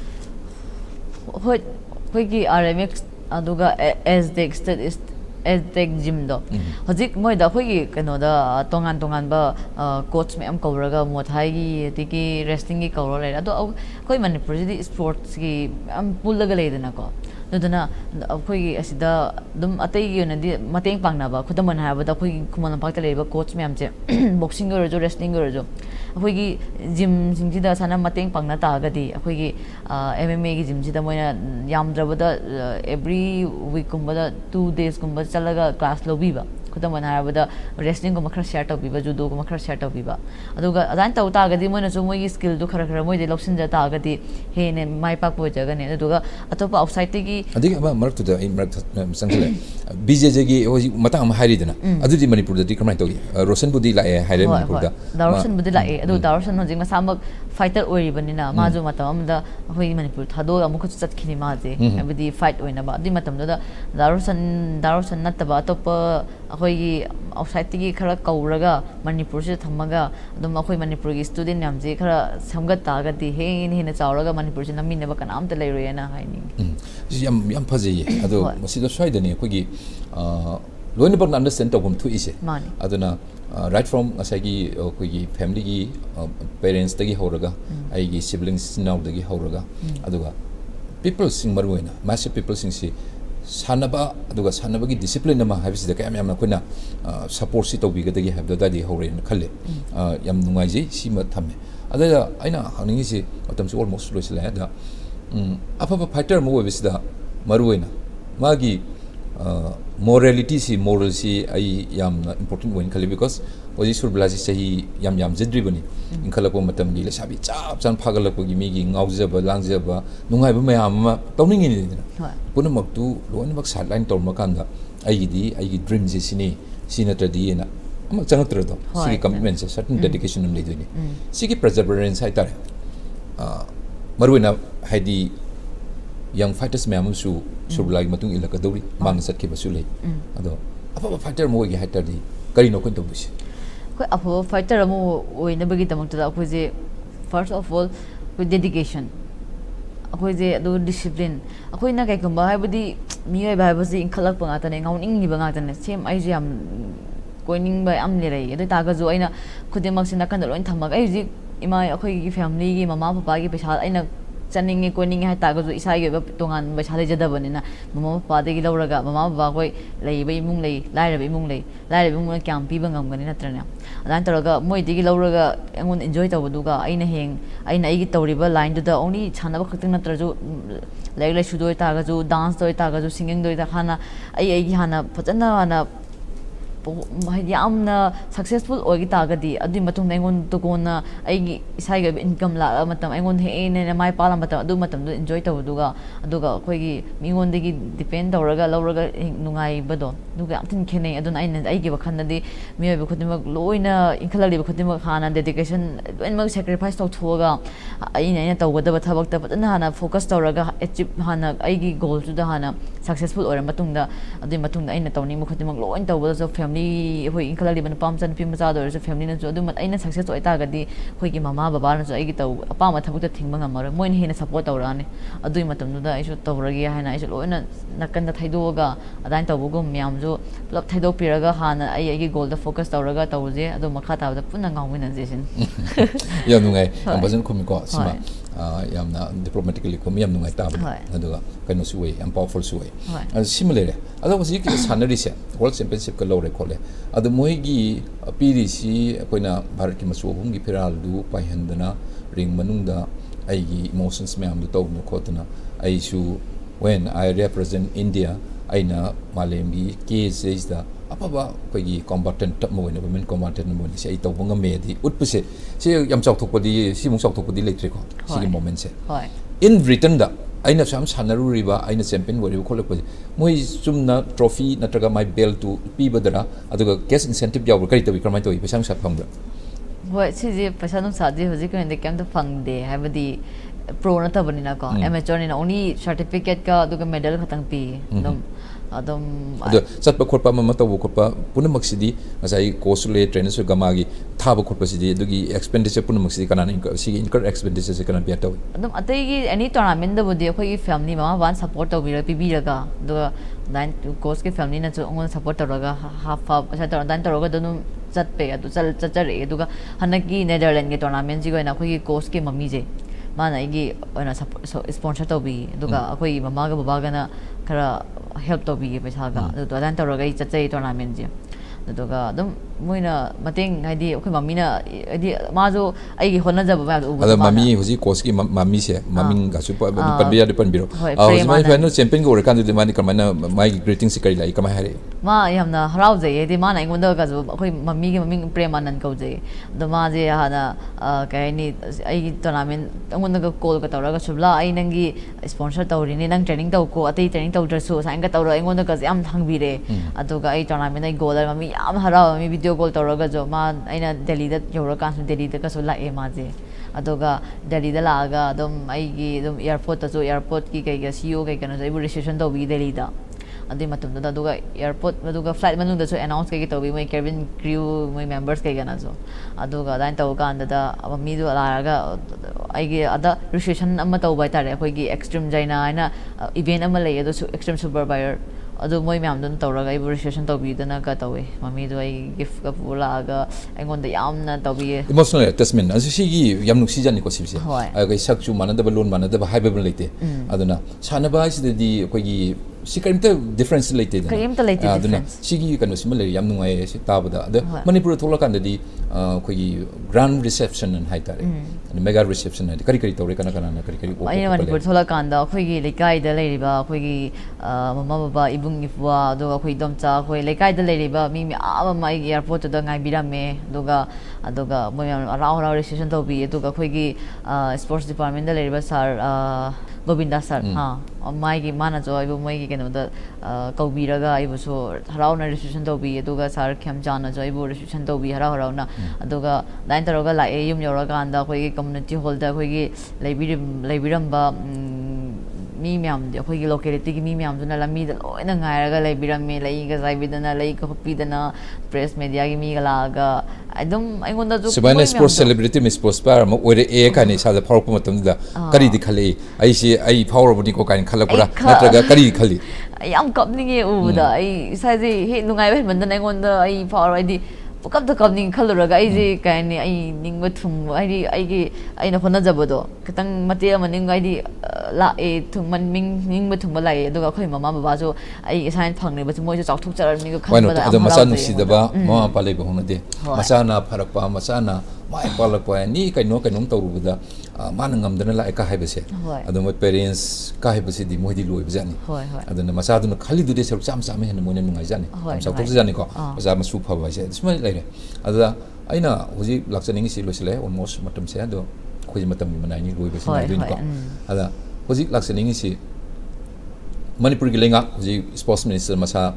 hoi hoi gi R M X aduga as the is as the gym do hojik moi da hoi gi kano da tongan tongan ba coach me am kawraga mothai gi tiki wrestling gi kawro le ado hoi Manipur di sports gi am pullaga le dana ko dudana hoi gi asida dum atai gi na di mateng pangna ba khudaman ha ba da hoi khumana pakta le ba coach me am che boxing go jo wrestling go jo hoi gi gym sing ji da sana mateng pangna ta ga di hoi gi M M A gi gym ji da moina yam draba da every week kumba da two days kumba chalaga class lobi ba khudaman ha ba da wrestling ko makhra share to bi ba judo ko makhra share to bi ba aduga adan taw ta ga di moina so moi gi skill du khara khara moi de loksin ja ta ga di he ne mai pak po ja ga ne aduga atopa outside te gi adik ba marak tu da in marak sangale B J J gi hoji mata am hairi dana adu di Manipur da di kamai to gi Rosen budi la e haire Manipur da Rosen budi la e adu Rosen hojing ma samak fighter oi banina ma jo mata am da hoi Manipur thado amu khu chat khini ma je abdi fight oina ba di matam da Rosen Rosen nataba atopa hoi gi outside gi khara kauraga Manipur se thamaga adum hoi Manipur gi student nam je khara samgat ta ga di he ni ne chauraga Manipur se namin ne ba kanam ta leiro yana haini yam yam phaji ado masida swai dani ko gi loina ba understand to gum thu ise aduna right from asagi ko gi family gi parents tagi horaga ai gi siblings now tagi horaga aduga people sing marwena massive people sing si sanaba aduga sanaba gi discipline ma habisi da kayam yam na koina support si to bi ga dagi habda da di hore khalle yam nungai ji si ma thame ada aina haningi si matam si almost loisila da apa fighter mo webisida maruena magi morality si moral si ai yam important win khali because oji Surbala si sahi yam yam jidri bani in khala ko matam gi la sabi chap chan phagal ko gi mi gi ngauja ba langja ba nungai ba mayam ma tawning ni ni puna maktu lon mak satline tor makanda ai gi di ai gi dream ji sini sina tradi na ꯑꯃ ꯆꯪꯉꯛꯇ꯭ꯔꯗꯣ ꯁꯤꯒꯤ ꯀꯃꯤꯠꯃꯦꯟꯁꯦ ꯁꯔꯇꯟ dedication ꯑꯃ ꯂꯩꯗꯣꯏꯅꯤ ꯁꯤꯒꯤ ꯄ꯭ꯔꯖꯔꯕꯔꯦꯟꯁ ꯍꯥꯏꯇꯥꯔꯦ ꯃꯔꯨꯑꯣꯏꯅ ꯍꯥꯏꯗꯤ ꯌꯪ ꯐꯥꯏꯇꯔꯁ ꯃꯌꯥꯝ ꯑꯃꯁꯨ ꯁꯨꯔꯕꯂꯥꯒꯤ ꯃꯇꯨꯡ ꯏꯜꯂꯛꯀꯗꯧꯔꯤ ꯃꯥꯡꯗ ꯆꯠꯈꯤꯕꯁꯨ ꯂꯩ ꯑꯗꯣ ꯑꯐꯕ ꯐꯥꯏꯇꯔ ꯑꯃ ꯑꯣꯏꯒꯦ ꯍꯥꯏꯇꯥꯔꯗꯤ ꯀꯔꯤꯅꯣ ꯑꯩꯈꯣꯏꯅ ꯇꯧꯗꯣꯏꯁꯦ ꯑꯩꯈꯣꯏ ꯑꯐꯕ ꯐꯥꯏꯇꯔ ꯑꯃ ꯑꯣꯏꯅꯕꯒꯤꯗꯃꯛꯇ ꯑꯩꯈꯣꯏꯁꯦ ꯐꯥꯔꯁ ꯑꯣꯐ ꯑꯣꯜ ꯑꯩꯈꯣꯏ ꯗꯦꯗꯤꯀꯦꯁꯟ ꯑꯩꯈꯣꯏꯁꯦ ꯑꯗꯨ ꯗꯤꯁꯤꯄ꯭ꯂꯤꯟ ꯑꯩꯈꯣꯏꯅ ꯀꯩꯒꯨꯝꯕ ꯍꯥꯏꯕꯗꯤ ꯃꯤꯑꯣꯏꯕ ꯍꯥꯏꯕꯁꯤ ꯏꯟꯈꯠꯂꯛꯄ ꯉꯥꯛꯇꯅꯦ ꯉꯥꯎꯅꯤꯡꯉꯤꯕ ꯉꯥꯛꯇꯅꯦ ꯁꯦꯝ ꯑꯩꯁꯨ ꯌꯥꯝ ꯀꯣꯏꯅꯤꯡꯕ ꯌꯥꯝ ꯂꯩꯔꯛꯏ ꯑꯗꯨ ꯑꯣꯏꯇꯥꯔꯒꯁꯨ ꯑꯩꯅ ꯈꯨꯗꯤꯡꯃꯛꯁꯦ ꯅꯥꯀꯟꯗ ꯂꯣꯏ ꯊꯝꯃꯒ ꯑꯩ ꯍꯧꯖꯤꯛ ꯏꯃꯥ ꯑꯩꯈꯣꯏꯒꯤ ꯐꯦꯃꯤꯂꯤꯒꯤ ꯃꯃꯥ ꯄꯄꯥꯒꯤ ꯄꯩꯁꯥ ꯑꯩꯅ ꯆꯠꯅꯤꯡꯉꯦ ꯀꯣꯏꯅꯤꯡꯉꯦ ꯍꯥꯏꯇꯥꯔꯒꯁꯨ ꯏꯁꯥꯒꯤ ꯑꯣꯏꯕ ꯇꯣꯉꯥꯟꯕ ꯄꯩꯁꯥ ꯂꯩꯖꯗꯕꯅꯤꯅ ꯃꯃꯥ ꯄꯄꯥꯗꯒꯤ ꯂꯧꯔꯒ ꯃꯃꯥ ꯕꯕꯥ ꯑꯩꯈꯣꯏ ꯂꯩꯕ ꯏꯃꯨꯡ ꯂꯩ ꯂꯥꯏꯔꯕ ꯏꯃꯨꯡ ꯂꯩ ꯂꯥꯏꯔꯕ ꯏꯃꯨꯡꯅ ꯀꯌꯥꯝ ꯄꯤꯕ ꯉꯝꯒꯅꯤ ꯅꯠꯇ꯭ꯔꯅꯦ ꯑꯗꯨꯃꯥꯏꯅ ꯇꯧꯔꯒ ꯃꯣꯏꯗꯒꯤ ꯂꯧꯔꯒ ꯑꯩꯉꯣꯟꯗ ꯏꯟꯖꯣꯏ ꯇꯧꯕꯗꯨꯒ ꯑꯩꯅ ꯍꯌꯦꯡ ꯑꯩꯅ ꯑꯩꯒꯤ ꯇꯧꯔꯤꯕ ꯂꯥꯏꯟꯗꯨꯗ ꯑꯣꯟꯂꯤ ꯁꯥꯟꯅꯕ ꯈꯛꯇꯪ ꯅꯠꯇ꯭ꯔꯁꯨ ꯂꯥꯏꯔꯤꯛ ꯂꯥꯏꯁꯨꯗ ꯑꯣꯏꯇꯥꯔꯒꯁꯨ ꯗꯥꯟꯁꯇ ꯑꯣꯏꯇꯥꯔꯒꯁꯨ ꯁꯤꯡꯒꯤꯡꯗ ꯑꯣꯏꯇꯥꯔꯒꯁꯨ ꯍꯥꯟꯅ ꯑꯩ ꯑꯩꯒꯤ ꯍꯥꯟꯅ ꯐꯖꯅ ꯍꯥꯟꯅ ꯍꯥꯏꯗꯤ ꯌꯥꯝꯅ ꯁꯛꯁꯦꯁꯐꯨꯜ ꯑꯣꯏꯈꯤ ꯇꯥꯔꯒꯗꯤ ꯑꯗꯨꯒꯤ ꯃꯇꯨꯡꯗ ꯑꯩꯉꯣꯟꯗ ꯀꯣꯟꯅ ꯑꯩꯒꯤ ꯏꯁꯥꯒꯤ ꯑꯣꯏꯕ ꯏꯟꯀꯝ ꯂꯥꯛꯑ ꯃꯇꯝ ꯑꯩꯉꯣꯟꯗ ꯍꯦꯟꯅ ꯃꯥꯏ ꯄꯥꯛꯂ ꯃꯇꯝ ꯑꯗꯨ ꯃꯇꯝꯗꯨ ꯏꯟꯖꯣꯏ ꯇꯧꯕꯗꯨꯒ ꯑꯗꯨꯒ ꯑꯩꯈꯣꯏꯒꯤ ꯃꯤꯉꯣꯟꯗꯒꯤ ꯗꯤꯄꯦꯟ ꯇꯧꯔꯒ ꯂꯧꯔꯒ ꯅꯨꯡꯉꯥꯏꯕꯗꯣ ꯑꯗꯨꯒ ꯌꯥꯝ ꯊꯤꯅ ꯈꯦꯠꯅꯩ ꯑꯗꯨꯅ ꯑꯩꯅ ꯑꯩꯒꯤ ꯋꯥꯈꯜꯗꯗꯤ ꯃꯤꯑꯣꯏꯕ ꯈꯨꯗꯤꯡꯃꯛ ꯂꯣꯏꯅ ꯏꯟꯈꯠꯂꯛꯂꯤꯕ ꯈꯨꯗꯤꯡꯃꯛ ꯍꯥꯟꯅ ꯗꯦꯗꯤꯀꯦꯁꯟ ꯂꯣꯏꯅꯃꯛ ꯁꯦꯀ꯭ꯔꯤꯐꯥꯏꯁ ꯇꯧꯊꯣꯛꯑꯒ ꯑꯩꯅ ꯑꯩꯅ ꯇꯧꯒꯗꯕ ꯊꯕꯛꯇ ꯐꯖꯅ ꯍꯥꯟꯅ ꯐꯣꯀꯁ ꯇꯧꯔꯒ ꯑꯦꯆꯤꯞ ꯍꯥꯟꯅ ꯑꯩꯒꯤ ꯒꯣꯜꯗꯨꯗ ꯍꯥꯟꯅ ꯁꯛꯁꯦꯁꯐꯨꯜ ꯑꯣꯏꯔ ꯃꯇꯨꯡꯗ ꯑꯗꯨꯒꯤ ꯃꯇꯨꯡꯗ ꯑꯩꯅ ꯇꯧꯅꯤꯡꯕ ꯈꯨꯗꯤꯡꯃꯛ ꯂꯣꯏꯅ ꯇꯧꯕꯗꯁꯨ ꯐꯦꯃꯤꯂꯤ ꯑꯩꯈꯣꯏ ꯏꯟꯈꯠꯂꯛꯂꯤꯕ ꯅꯨꯄꯥ ꯃꯆꯥ ꯅꯨꯄꯤ ꯃꯆꯥꯗ ꯑꯣꯏꯔꯁꯨ ꯐꯦꯃꯤꯂꯤꯅꯁꯨ ꯑꯗꯨꯝ ꯑꯩꯅ ꯁꯛꯁꯦꯁ ꯑꯣꯏꯇꯥꯔꯒꯗꯤ ꯑꯩꯈꯣꯏꯒꯤ ꯃꯃꯥ ꯕꯕꯥꯅꯁꯨ ꯑꯩꯒꯤ ꯇꯧ ꯑꯄꯥꯝꯕ ꯊꯕꯛꯇ ꯊꯤꯡꯕ ꯉꯝꯃꯔꯣꯏ ꯃꯣꯏꯅ ꯍꯦꯟꯅ ꯁꯞꯄꯣꯔꯠ ꯇꯧꯔꯛꯑꯅꯤ ꯑꯗꯨꯒꯤ ꯃꯇꯝꯗꯨꯗ ꯑꯩꯁꯨ ꯇꯧꯔꯒꯦ ꯍꯥꯏꯅ ꯑꯩꯁꯨ ꯂꯣꯏꯅ ꯅꯥꯀꯟꯗ ꯊꯩꯗꯣꯛꯑꯒ ꯑꯗꯨꯃꯥꯏꯅ ꯇꯧꯕꯒꯨꯝ ꯃꯌꯥꯝꯁꯨ ꯄꯨꯂꯞ ꯊꯩꯗꯣꯛꯄꯤꯔꯒ ꯍꯥꯟꯅ ꯑꯩ ꯑꯩꯒꯤ ꯒꯣꯜꯗ ꯐꯣꯀꯁ ꯇꯧꯔꯒ ꯇꯧꯁꯦ ꯑꯗꯨ ꯃꯈꯥ ꯇꯥꯕꯗ ꯄꯨꯟꯅ ꯉꯥꯎꯃꯤꯟꯅꯁꯦ ꯁꯤꯅꯤ ꯌꯥꯝ ꯅꯨꯡꯉꯥꯏ ꯌꯥꯝ ꯐꯖꯅ ꯈꯨꯝꯃꯤꯀꯣ ꯁꯤꯃ ꯌꯥꯝꯅ ꯗꯤꯄ꯭ꯂꯣꯃꯦꯇꯤꯀꯦꯂꯤ ꯈꯨꯝꯃꯤ ꯌꯥꯝ ꯅꯨꯡꯉꯥꯏ ꯇꯥꯕꯗ ꯑꯗꯨꯒ ꯀꯩꯅꯣꯁꯨ ꯑꯣꯏ ꯌꯥꯝ ꯄꯥꯋꯔꯐꯨꯜꯁꯨ ꯑꯣꯏ ꯑꯗꯨ ꯁꯤꯃ ꯂꯩꯔꯦ ꯑꯗꯣ ꯍꯧꯖꯤꯛ ꯁꯥꯟꯅꯔꯤꯁꯦ ꯋꯥꯔꯜ ꯆꯦꯝꯄꯤꯌꯟꯁꯤꯞꯀ ꯂꯧꯔꯦ ꯈꯣꯠꯂꯦ ꯑꯗꯣ ꯃꯣꯏꯒꯤ ꯄꯤꯔꯤꯁꯤ ꯑꯩꯈꯣꯏꯅ ꯚꯥꯔꯠꯀꯤ ꯃꯆꯨ ꯑꯍꯨꯝꯒꯤ ꯐꯤꯔꯥꯜꯗꯨ ꯄꯥꯏꯍꯟꯗꯅ ꯔꯤꯡ ꯃꯅꯨꯡꯗ ꯑꯩꯒꯤ ꯏꯃꯣꯁꯟꯁ ꯃꯌꯥꯝꯗꯨ ꯇꯧꯗꯅ ꯈꯣꯠꯇꯅ ꯑꯩꯁꯨ ꯋꯦꯟ ꯑꯥꯏ ꯔꯦꯄ꯭ꯔꯖꯦꯟ ꯏꯟꯗꯤꯌꯥ ꯑꯩꯅ ꯃꯥꯂꯦꯝꯒꯤ ꯀꯦꯁꯁꯤꯗ ꯑꯐꯕ ꯑꯩꯈꯣꯏꯒꯤ ꯀꯣꯝꯕꯥꯇꯦꯟꯠ ꯑꯃ ꯑꯣꯏꯅ ꯋꯨꯃꯦꯟ ꯀꯣꯝꯕꯥꯇꯦꯟꯠ ꯑꯃ ꯑꯣꯏꯅ ꯁꯤ ꯑꯩ ꯇꯧꯕ ꯉꯝꯃꯦꯗꯤ ꯎꯠꯄꯁꯦ ꯁꯤ ꯌꯥꯝ ꯆꯥꯎꯊꯣꯛꯄꯗꯤ ꯁꯤꯃꯨꯛ ꯆꯥꯎꯊꯣꯛꯄꯗꯤ ꯂꯩꯇ꯭ꯔꯦꯀꯣ ꯁꯤꯒꯤ ꯃꯣꯃꯦꯟꯠꯁꯦ ꯏꯟ ꯔꯤꯇꯟꯗ ꯑꯩꯅꯁꯨ ꯌꯥꯝ ꯁꯥꯟꯅꯔꯨꯔꯤꯕ ꯑꯩꯅ ꯆꯦꯝꯄꯤꯌꯟ ꯑꯣꯏꯔꯤꯕ ꯈꯣꯠꯂꯛꯄꯁꯦ ꯃꯣꯏ ꯆꯨꯝꯅ ꯇ꯭ꯔꯣꯐꯤ ꯅꯠꯇ꯭ꯔꯒ ꯃꯥꯏ ꯕꯦꯜꯇꯨ ꯄꯤꯕꯗꯔ ꯑꯗꯨꯒ ꯀꯦꯁ ꯏꯟꯁꯦꯟꯇꯤꯞ ꯌꯥꯎꯕ꯭ꯔꯥ ꯀꯔꯤ ꯇꯧꯏ ꯀꯔꯝꯍꯥꯏꯅ ꯇꯧꯏ ꯄꯩꯁꯥ ꯅꯨꯡꯁꯥ ꯐꯪꯕ꯭ꯔꯥ ꯍꯣꯏ ꯁꯤꯁꯦ ꯄꯩꯁꯥ ꯅꯨꯡꯁꯥꯗꯤ ꯍꯧꯖꯤꯛꯀꯤ ꯑꯣꯏꯅꯗꯤ ꯀꯩꯝꯇ ꯐꯪꯗꯦ ꯍꯥꯏꯕꯗꯤ ꯄ꯭ꯔꯣ ꯅꯠꯇꯕꯅꯤꯅꯀꯣ ꯑꯦꯃꯦꯆꯣꯔꯅꯤꯅ ꯑꯣꯟꯂꯤ ꯁꯥꯔꯇꯤꯐꯤꯀꯦꯠꯀ ꯑꯗꯨꯒ ꯃꯦꯗꯜ ꯈꯛꯇꯪ ꯄꯤ ꯑꯗꯨꯝ ꯑꯗꯨꯝ ꯑꯗꯣ ꯆꯠꯄ ꯈꯣꯠꯄ ꯑꯃ ꯑꯃ ꯇꯧꯕ ꯈꯣꯠꯄ ꯄꯨꯝꯅꯃꯛꯁꯤꯗꯤ ꯉꯁꯥꯏ ꯀꯣꯆꯁꯨ ꯂꯩ ꯇ꯭ꯔꯦꯅꯔꯁꯨ ꯒꯃꯥꯒꯤ ꯊꯥꯕ ꯈꯣꯠꯄꯁꯤꯗꯤ ꯑꯗꯨꯒꯤ ꯑꯦꯛꯁꯄꯦꯟꯗꯤꯆꯔ ꯄꯨꯝꯅꯃꯛꯁꯤꯗꯤ ꯀꯅꯥꯅ ꯁꯤꯒꯤ ꯏꯟꯀꯔ ꯑꯦꯛꯁꯄꯦꯟꯗꯤꯆꯔꯁꯦ ꯀꯅꯥ ꯕꯤꯌꯔ ꯇꯧꯏ ꯑꯗꯨꯝ ꯑꯇꯩꯒꯤ ꯑꯦꯅꯤ ꯇꯣꯔꯅꯥꯃꯦꯟꯗꯕꯨꯗꯤ ꯑꯩꯈꯣꯏꯒꯤ ꯐꯦꯃꯤꯂꯤ ꯃꯃꯥ ꯕꯕꯥꯅ ꯁꯞꯄꯣꯔꯠ ꯇꯧꯕꯤꯔ ꯄꯤꯕꯤꯔꯒ ꯑꯗꯨꯒ ꯑꯗꯨꯃꯥꯏꯅ ꯀꯣꯆꯀꯤ ꯐꯦꯃꯤꯂꯤꯅꯁꯨ ꯑꯩꯉꯣꯟꯗ ꯁꯞꯄꯣꯔꯠ ꯇꯧꯔꯒ ꯍꯥꯐ ꯄꯩꯁꯥ ꯇꯧꯔ ꯑꯗꯨꯃꯥꯏꯅ ꯇꯧꯔꯒ ꯑꯗꯨꯝ ꯆꯠꯄꯦ ꯑꯗꯨ ꯆꯠꯆꯔꯛꯑꯦ ꯑꯗꯨꯒ ꯍꯟꯗꯛꯀꯤ ꯅꯦꯗꯔꯂꯦꯟಡ್ꯒꯤ ꯇꯣꯔꯅꯥꯃꯦꯟꯁꯤꯒꯤ ꯑꯣꯏꯅ ꯑꯩꯈꯣꯏꯒꯤ ꯀꯣꯆꯀꯤ ꯃꯃꯤꯁꯦ ꯃꯥꯅ ꯑꯩꯒꯤ ꯑꯣꯏꯅ ꯁ꯭ꯄꯣꯟꯁꯔ ꯇꯧꯕꯤ ꯑꯗꯨꯒ ꯑꯩꯈꯣꯏꯒꯤ ꯃꯃꯥꯒ ꯕꯕꯥꯒꯅ ꯈꯔ ꯍꯦꯜꯞ ꯇꯧꯕꯤꯌꯦ ꯄꯩꯁꯥꯒ ꯑꯗꯨ ꯑꯗꯨꯃꯥꯏꯅ ꯇꯧꯔꯒ ꯑꯩ ꯆꯠꯆꯩ ꯇꯣꯔꯅꯥꯃꯦꯟꯁꯦ ꯑꯗꯨꯒ ꯑꯗꯨꯝ ꯃꯣꯏꯅ ꯃꯇꯦꯡ ꯍꯥꯏꯗꯤ ꯑꯩꯈꯣꯏ ꯃꯃꯤꯅ ꯍꯥꯏꯗꯤ ꯃꯥꯁꯨ ꯑꯩꯒꯤ ꯍꯣꯠꯅꯖꯕ ꯃꯌꯥꯝꯗꯣ ꯎꯕꯗ ꯑꯗ ꯃꯃꯤ ꯍꯧꯖꯤꯛ ꯀꯣꯆꯀꯤ ꯃꯃꯤꯁꯦ ꯃꯃꯤꯡꯒꯁꯨ ꯄꯟꯕ ꯌꯥꯗꯤ ꯄꯟꯕꯤꯔꯣ ꯍꯧꯖꯤꯛ ꯃꯥꯒꯤ ꯐꯥꯏꯅꯦꯜ ꯆꯦꯝꯄꯤꯌꯟꯒ ꯑꯣꯏꯔꯀꯥꯟꯗꯗꯤ ꯃꯥꯗꯤ ꯀꯃꯥꯏꯅ ꯃꯥꯒꯤ ꯒ꯭ꯔꯤꯇꯤꯡꯁꯤ ꯀꯔꯤ ꯂꯥꯛꯏ ꯀꯃꯥꯏꯅ ꯍꯥꯏꯔꯛꯏ ꯃꯥ ꯌꯥꯝꯅ ꯍꯔꯥꯎꯖꯩ ꯍꯥꯏꯗꯤ ꯃꯥꯅ ꯑꯩꯉꯣꯟꯗꯒꯁꯨ ꯑꯩꯈꯣꯏ ꯃꯃꯤꯒꯤ ꯃꯃꯤꯡ ꯄ꯭ꯔꯦꯃꯥꯅꯟ ꯀꯧꯖꯩ ꯑꯗꯣ ꯃꯥꯁꯦ ꯍꯥꯟꯅ ꯀꯩ ꯍꯥꯏꯅꯤ ꯑꯩꯒꯤ ꯇꯣꯔꯅꯥꯃꯦꯟ ꯑꯩꯉꯣꯟꯗꯒ ꯀꯣꯜꯒ ꯇꯧꯔꯒ ꯁꯨꯕꯂꯥ ꯑꯩ ꯅꯪꯒꯤ ꯁ꯭ꯄꯣꯟꯁꯔ ꯇꯧꯔꯤꯅꯤ ꯅꯪ ꯇ꯭ꯔꯦꯅꯤꯡ ꯇꯧꯀꯣ ꯑꯇꯩ ꯇ꯭ꯔꯦꯅꯤꯡ ꯇꯧꯗ꯭ꯔꯁꯨ ꯁꯨꯃꯥꯏꯅꯒ ꯇꯧꯔꯒ ꯑꯩꯉꯣꯟꯗꯒꯁꯨ ꯌꯥꯝ ꯍꯪꯕꯤꯔꯛꯑꯦ ꯑꯗꯨꯒ ꯑꯩ ꯇꯣꯔꯅꯥꯃꯦꯟ ꯑꯩ ꯒꯣꯜ ꯃꯃꯤ ꯌꯥꯝ ꯍꯔꯥꯎ ꯃꯤ ꯚꯤꯗꯤꯑꯣ ꯀꯣꯜ ꯇꯧꯔꯒꯁꯨ ꯃꯥ ꯑꯩꯅ ꯗꯦꯜꯂꯤꯗ ꯌꯧꯔꯀꯥꯟꯁꯨ ꯗꯦꯜꯂꯤꯗꯒꯁꯨ ꯂꯥꯛꯑꯦ ꯃꯥꯁꯦ ꯑꯗꯨꯒ ꯗꯦꯜꯂꯤꯗ ꯂꯥꯛꯑꯒ ꯑꯗꯨꯝ ꯑꯩꯒꯤ ꯑꯗꯨꯝ ꯏꯌꯥꯔꯄꯣꯔꯠꯇꯁꯨ ꯏꯌꯥꯔꯄꯣꯔꯠꯀꯤ ꯀꯩꯒ ꯁꯤ ꯑꯣ ꯀꯩꯀꯩꯅꯣꯁꯨ ꯑꯩꯕꯨ ꯔꯤꯁꯦꯞꯁꯟ ꯇꯧꯕꯤ ꯗꯦꯜꯂꯤꯗ ꯑꯗꯨꯒꯤ ꯃꯇꯝꯗꯨꯗ ꯑꯗꯨꯒ ꯏꯌꯥꯔꯄꯣꯔꯠ ꯑꯗꯨꯒ ꯐ꯭ꯂꯥꯏꯠ ꯃꯅꯨꯡꯗꯁꯨ ꯑꯦꯅꯥꯎꯟꯁ ꯀꯩꯀꯩ ꯇꯧꯕꯤ ꯃꯣꯏ ꯀꯦꯕꯤꯟ ꯀ꯭ꯔꯤꯌꯨ ꯃꯣꯏ ꯃꯦꯝꯕꯔꯁ ꯀꯩꯒꯅꯁꯨ ꯑꯗꯨꯒ ꯑꯗꯨꯃꯥꯏꯅ ꯇꯧꯕ ꯀꯥꯟꯗꯗ ꯃꯤꯗꯣ ꯂꯥꯛꯑꯒ ꯑꯩꯒꯤ ꯑꯗ ꯔꯤꯁꯦꯞꯁꯟ ꯑꯃ ꯇꯧꯕ ꯍꯥꯏꯇꯥꯔꯦ ꯑꯩꯈꯣꯏꯒꯤ ꯑꯦꯛꯁꯇ꯭ꯔꯤꯝ ꯖꯩꯅ ꯍꯥꯏꯅ ꯏꯚꯦꯟꯠ ꯑꯃ ꯂꯩ ꯑꯗꯨꯁꯨ ꯑꯦꯛꯁꯇ꯭ꯔꯤꯝ ꯁꯨꯄꯔ ꯕꯥꯏꯌꯔ ꯑꯗꯨ ꯃꯣꯏ ꯃꯌꯥꯝꯗꯨꯅ ꯇꯧꯔꯒ ꯑꯩꯕꯨ ꯔꯤꯁꯦꯞꯁꯟ ꯇꯧꯕꯤꯗꯅꯒ ꯇꯧꯋꯦ ꯃꯃꯤꯗꯣ ꯑꯩ ꯒꯤꯐꯠꯀ ꯄꯨꯔ ꯂꯥꯛꯑꯒ ꯑꯩꯉꯣꯟꯗ ꯌꯥꯝꯅ ꯇꯧꯕꯤꯌꯦ ꯏꯃꯣꯁꯅꯦꯜ ꯑꯦꯇꯦꯆꯃꯦꯟꯠ ꯑꯁꯤ ꯁꯤꯒꯤ ꯌꯥꯝ ꯅꯨꯡꯁꯤꯖꯥꯠꯅꯤꯀꯣ ꯁꯤꯕꯁꯦ ꯑꯩꯈꯣꯏ ꯁꯛꯁꯨ ꯃꯥꯟꯅꯗꯕ ꯂꯣꯟ ꯃꯥꯟꯅꯗꯕ ꯍꯥꯏꯕ ꯑꯃ ꯂꯩꯇꯦ ꯑꯗꯨꯅ ꯁꯥꯟꯅꯕ ꯍꯥꯏꯁꯤꯗꯗꯤ ꯑꯩꯈꯣꯏꯒꯤ ꯁꯤ ꯀꯔꯤꯝꯇ ꯗꯤꯐꯔꯦꯟꯁ ꯂꯩꯇꯦꯗꯅ ꯀꯔꯤꯝꯇ ꯂꯩꯇꯦ ꯑꯗꯨꯅ ꯁꯤꯒꯤ ꯀꯩꯅꯣꯁꯤꯃ ꯂꯩ ꯌꯥꯝ ꯅꯨꯡꯉꯥꯏꯌꯦ ꯁꯤ ꯇꯥꯕꯗ ꯑꯗ ꯃꯅꯤꯄꯨꯔꯗ ꯊꯣꯛꯂꯀꯥꯟꯗꯗꯤ ꯑꯩꯈꯣꯏꯒꯤ ꯒ꯭ꯔꯥꯟ ꯔꯤꯁꯦꯞꯁꯟ ꯍꯥꯏꯇꯥꯔꯦ ꯃꯦꯒꯥ ꯔꯤꯁꯦꯞꯁꯟ ꯍꯥꯏꯗꯤ ꯀꯔꯤ ꯀꯔꯤ ꯇꯧꯔꯦ ꯀꯅꯥ ꯀꯅꯥꯅ ꯀꯔꯤ ꯀꯔꯤ ꯑꯩꯅ ꯃꯅꯤꯄꯨꯔ ꯊꯣꯛꯂꯀꯥꯟꯗ ꯑꯩꯈꯣꯏꯒꯤ ꯂꯩꯀꯥꯏꯗ ꯂꯩꯔꯤꯕ ꯑꯩꯈꯣꯏꯒꯤ ꯃꯃꯥ ꯕꯕꯥ ꯏꯕꯨꯡ ꯏꯄ꯭ꯋꯥ ꯑꯗꯨꯒ ꯑꯩꯈꯣꯏ ꯏꯗꯣꯝꯆꯥ ꯑꯩꯈꯣꯏ ꯂꯩꯀꯥꯏꯗ ꯂꯩꯔꯤꯕ ꯃꯤ ꯃꯌꯥꯝ ꯑꯃ ꯑꯩꯒꯤ ꯏꯌꯥꯔꯄꯣꯔꯠꯇꯨꯗ ꯉꯥꯏꯕꯤꯔꯝꯃꯦ ꯑꯗꯨꯒ ꯑꯗꯨꯒ ꯃꯣꯏ ꯃꯌꯥꯝ ꯍꯔꯥꯎ ꯍꯔꯥꯎ ꯔꯤꯁꯦꯞꯁꯟ ꯇꯧꯕꯤ ꯑꯗꯨꯒ ꯑꯩꯈꯣꯏꯒꯤ ꯁ꯭ꯄꯣꯔꯠꯁ ꯗꯤꯄꯥꯔꯠꯃꯦꯟꯇ ꯂꯩꯔꯤꯕ ꯁꯥꯔ ꯒꯣꯕꯤꯟꯗꯥ ꯁꯥꯔ ꯃꯥꯒꯤ ꯃꯥꯅꯁꯨ ꯑꯩꯕꯨ ꯃꯣꯏꯒꯤ kenoda kaubiraga ibuso harauna restriction tobi aduga sar khyam jana jo ibu restriction tobi hara harauna aduga dain taroga la e yum yoraga anda khoi community hall da khoi leibiram leibiramba mi myam de khoi locality gi mi myam juna lami da loina ngairaga leibirami lei ga zaibidana lei ko pidana press media gi mi gala ga adum aingonda jo subana sports celebrity miss sports par mo ore e kani sa da power matam da kari di khale ai si ai power body ko kan khala pura natraga kari khali yam kapninge uda ai sa ji he nungai ben mandan aingonda ai power id kap da kapning khaluraga ai ji kaini ai ningba thum ai ai gi ai na khona jabodo kitang mate amaning ai di la e thum man ming ningba thum lai aduga khoi mama baba jo ai sign phangne ba moi jo chak thuk charar mi ko khan ba da masa nusi da ba mama pa le ba hona de masa na pharak pa masa na mai pa la pa ni kai no kai nom tauru da mana ngamdana la ka hai bese aduma parents ka hai bese di moi di loi bjani aduna masa aduna khali du de ser cham cham hen mo ne ngai jani sam tok jani ko masa ma su pha ba se smai lai ada aina hoji lakchaning si losile almost matam se ado khoji matam mi manai ni loi bese na din ko ada hoji lakchaning si manipur gi lenga hoji sports minister masa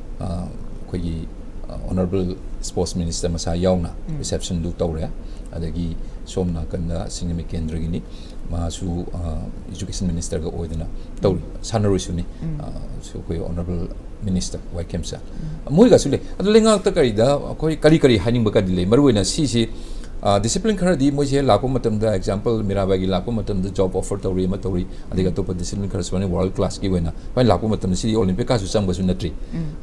khoji honorable sports minister masa yauna reception du tawre adagi somna kanda sinami kendra gini masu education minister ga oidana tawri sanaru suni so koi honorable minister wai kemsa moi ga sule adu lenga ta kari da koi kari kari haning ba ka dile maruina si si discipline khara di moi je lapo matam da example mirabai gi lapo matam da job offer tawri ma tawri adiga to discipline khara swane world class ki wena pai lapo matam si olympic ka su sang ba su natri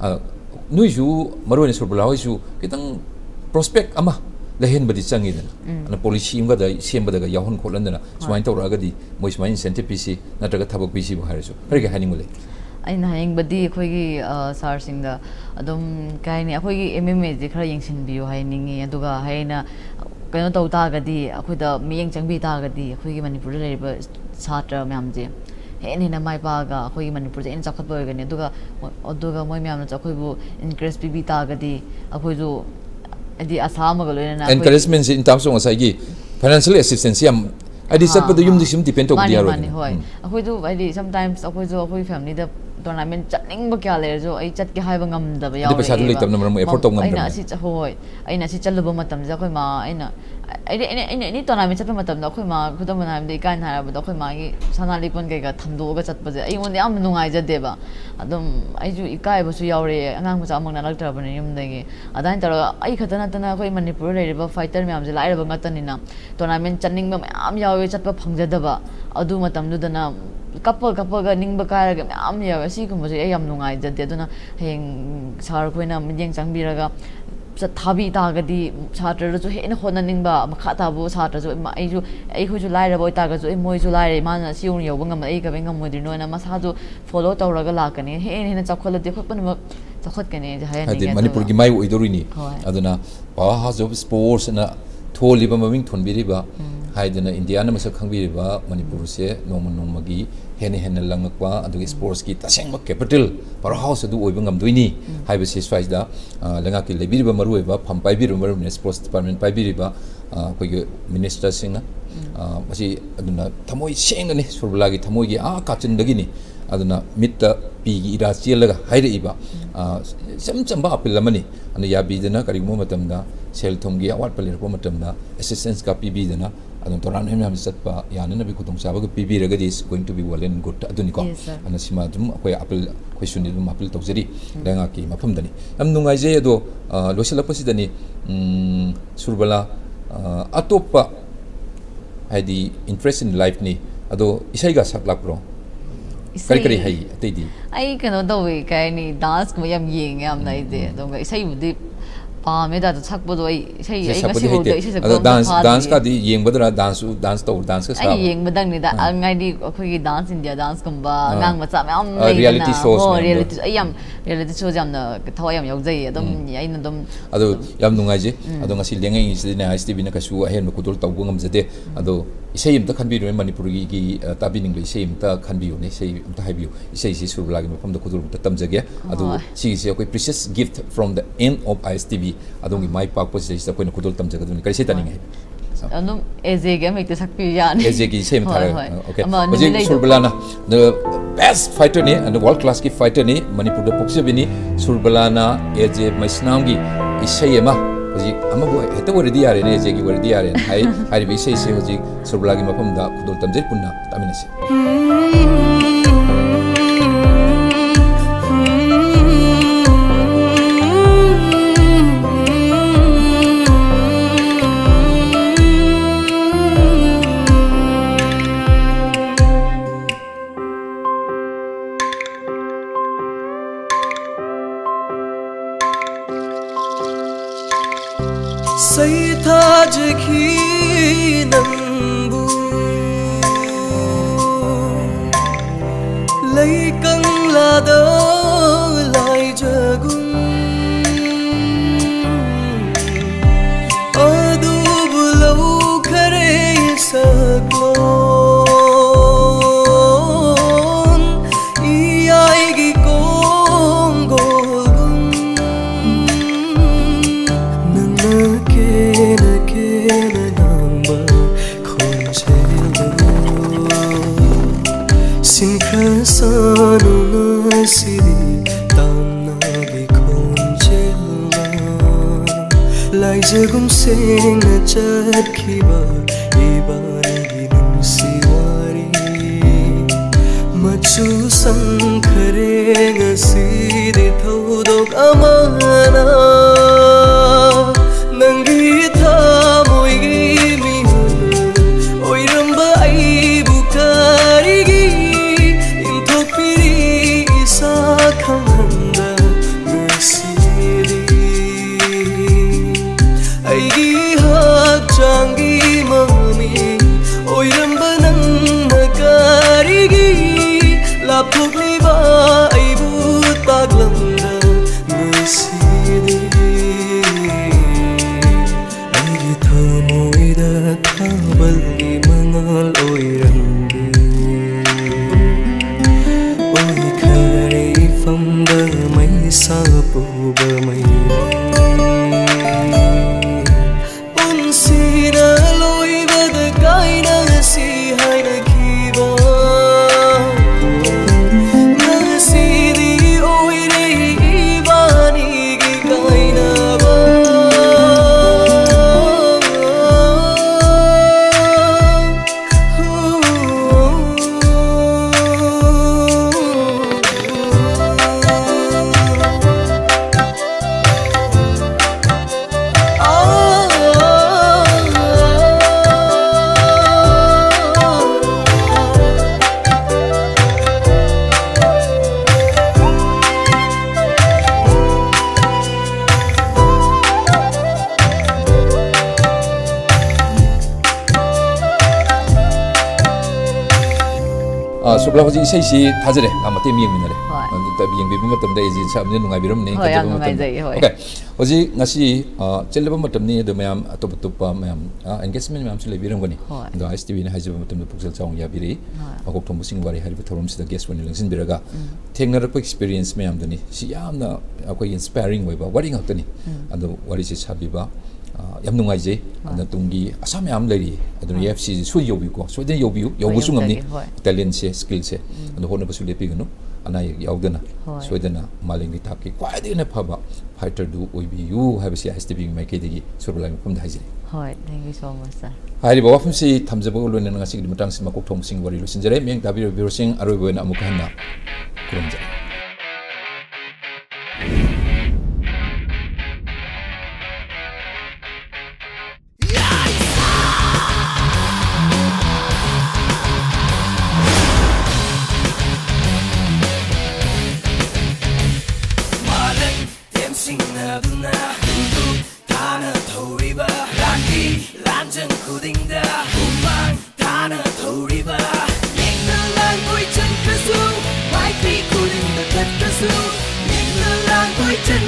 nui su maruina surbala su kitang prospect ama lehen badi changi dana ana policy imga da semba da yahon kholan dana swain tawra ga di moi swain incentive pc natraga thabak pc bu harisu hari ga haning mule aina haning badi khoi gi sar sing da adum kai ni khoi gi mma ji khara yengsin biu hainingi aduga haina kaino taw ta ga di khoi da miyeng changbi ta ga di khoi gi manipur le ba chatra myam je hen hena mai pa ga khoi gi manipur je en chakhat ba ga ni aduga aduga moi myam na khoi bu increase bb ta ga di khoi jo adi asama ga loina na encouragement in terms of asai financial assistance yam adi sat pa yum dim depend of dia ro hoi akoi do adi sometimes akoi jo akoi family da tournament chatning ba kya le jo ai chat ke hai ba ngam da ba yaw adi paisa du leitam na mo effort to ngam aina si hoi aina si chalu ba matam ja khoi ma aina ai ai ai ni tournament chat ba matam da khoi ma khudam na am de kan ha ba da khoi ma gi sanali pon ge ga thamdo ga chat ba je ai mon yam nungai ja de ba adum ai ju ikai ba su yaw re angang ma amang na lak tra ba ne yum de ge adain tar ai khatana tana khoi manipur le ba fighter me am je lai ba ngatani na tournament chatning ba am yaw chat ba phang ja da ba adu matam du da na couple couple ga ning ba ka ga am yaw si kum ba je ai am nungai ja de duna heng sar khoi na mjeng chang bi ra ga thabi ta ga di chatra ju he na khona ning ba makha ta bu chatra ju ai ju ai khu ju lai ra boi ta ga ju ai moi ju lai ma na siung yo bangam ai ka bengam moi di no na ma sa ju follow ta ra ga la ka ni he he na chakhol de khot pan ma chakhot ka ni ja ha ni manipur gi mai oi dorini aduna pa ha job sports na tholi ba maming thon bi ri ba haidana india na masak khang bi ri ba manipur se nomon nomagi heni hen langakwa adu sports ki taseng ma capital powerhouse adu oi bangam doini haiba se swais da lenga ki lebi ba maru ba pham pai bi ru maru ne sports department pai bi ri ba koi ge minister singna masi aduna thamoi seng ne surbala gi thamoi gi a kachin dagi ni aduna mitta pi gi ira chelaga haire iba sam sam ba apil lamani anu ya bi dana kari mo matam da sel thom gi awat palir ko matam da assistance ka pi bi dana adun toran hem ham sat pa yana na bi kutung saba ga pi bi raga is going to be well and good aduni ko ana sima dum akoi apil koi suni dum apil tok jeri lenga ki mafam dani am nungai je ado losela pasi dani surbala atopa haidi interest in life ni ado isai ga sak lak pro kari kari hai atei di ai kano do we kai ni dance ko yam yeng yam nai de dong ga isai budi pa me da chak bo do ai isai ai ga si bo do isai sak dance dance ka di yeng badra dance dance to dance ka sa ai yeng badang ni da ngai di khoi gi dance india dance kum ba ngang ma cha me am reality shows oh reality ai yam reality shows yam na thaw yam yau jai adum ai na dum ado yam nungai je ado ngasi lengai si na I S T V na ka su ahen ko dol taw ngam jade ado isai imta khan bi ro manipur gi gi tabi ning isai imta khan bi ne isai imta hai bi isai si surbala gi mafam da ko dol ta tam jage ado si si ko precious gift from the end of I S T V adong gi mai pak po si sa ko na ko dol tam jaga dun kai se taning hai Anum ezege me sakpi yan. Ezegi same thara. Okay. Hoji Surbala na the best fighter ni and the world class ki fighter ni Manipur da pukse bini Surbala na eje maisnam gi isai ma hoji amabu heta wori yare ne eje gi wori yare hai hai bi isai se hoji Surbala gi mapam da kudul tamjir punna taminase. Say tajki nambu lay kang lada lay jagun adu bulau kare saklon iyai gi kongo Sanu nasiri tamna gi khonjelwa lai jagum sing chat khiba ibari gi nunsi wari machu sankhare ngasi de thodok amana nangi thamoi gi mi oiramba ai bukari gi Kamanda mesiri aigi hak jangi mami oiramba nang nakarigi lapuk liba aibu taglanda mesiri aigi thamoida thabal gi mangal oirande Famda mai sapu bamai unsina loiba da kaina si haina kiba nasi di oire ibani gi kaina ba Surbala hoji isai si thajare amate mi yengminare anu ta yengbi matam da eji samne nungai biram ne ka matam okay hoji ngasi chelba matam ni do mayam atop atop mayam engagement mayam sile biram gani do S T V ne haiba matam puksel chawng ya biri Makokthongbasingi wari hariba thorom sida guest wani langsin biraga thengnar pa experience mayam dani si yamna akoi inspiring waiba wari ngakani ando wari si sabiba yam nungai je ana tungi asam yam lari adun F C su yobi ko so den yobi yobu su ngamni talent se skill se ando hona basu lepi gano ana yaudana so dena malingi thaki kwai de na phaba fighter du oibi you have si S T V mai ke digi Surbala phum da haji hoi thank you so much sir hari bawa phum si thamjaba lo ne ngasi gi matang si Makokthongbasingi wari lo sinjare meng dabi biro sing aroi boina amuk hanna kurumja Chân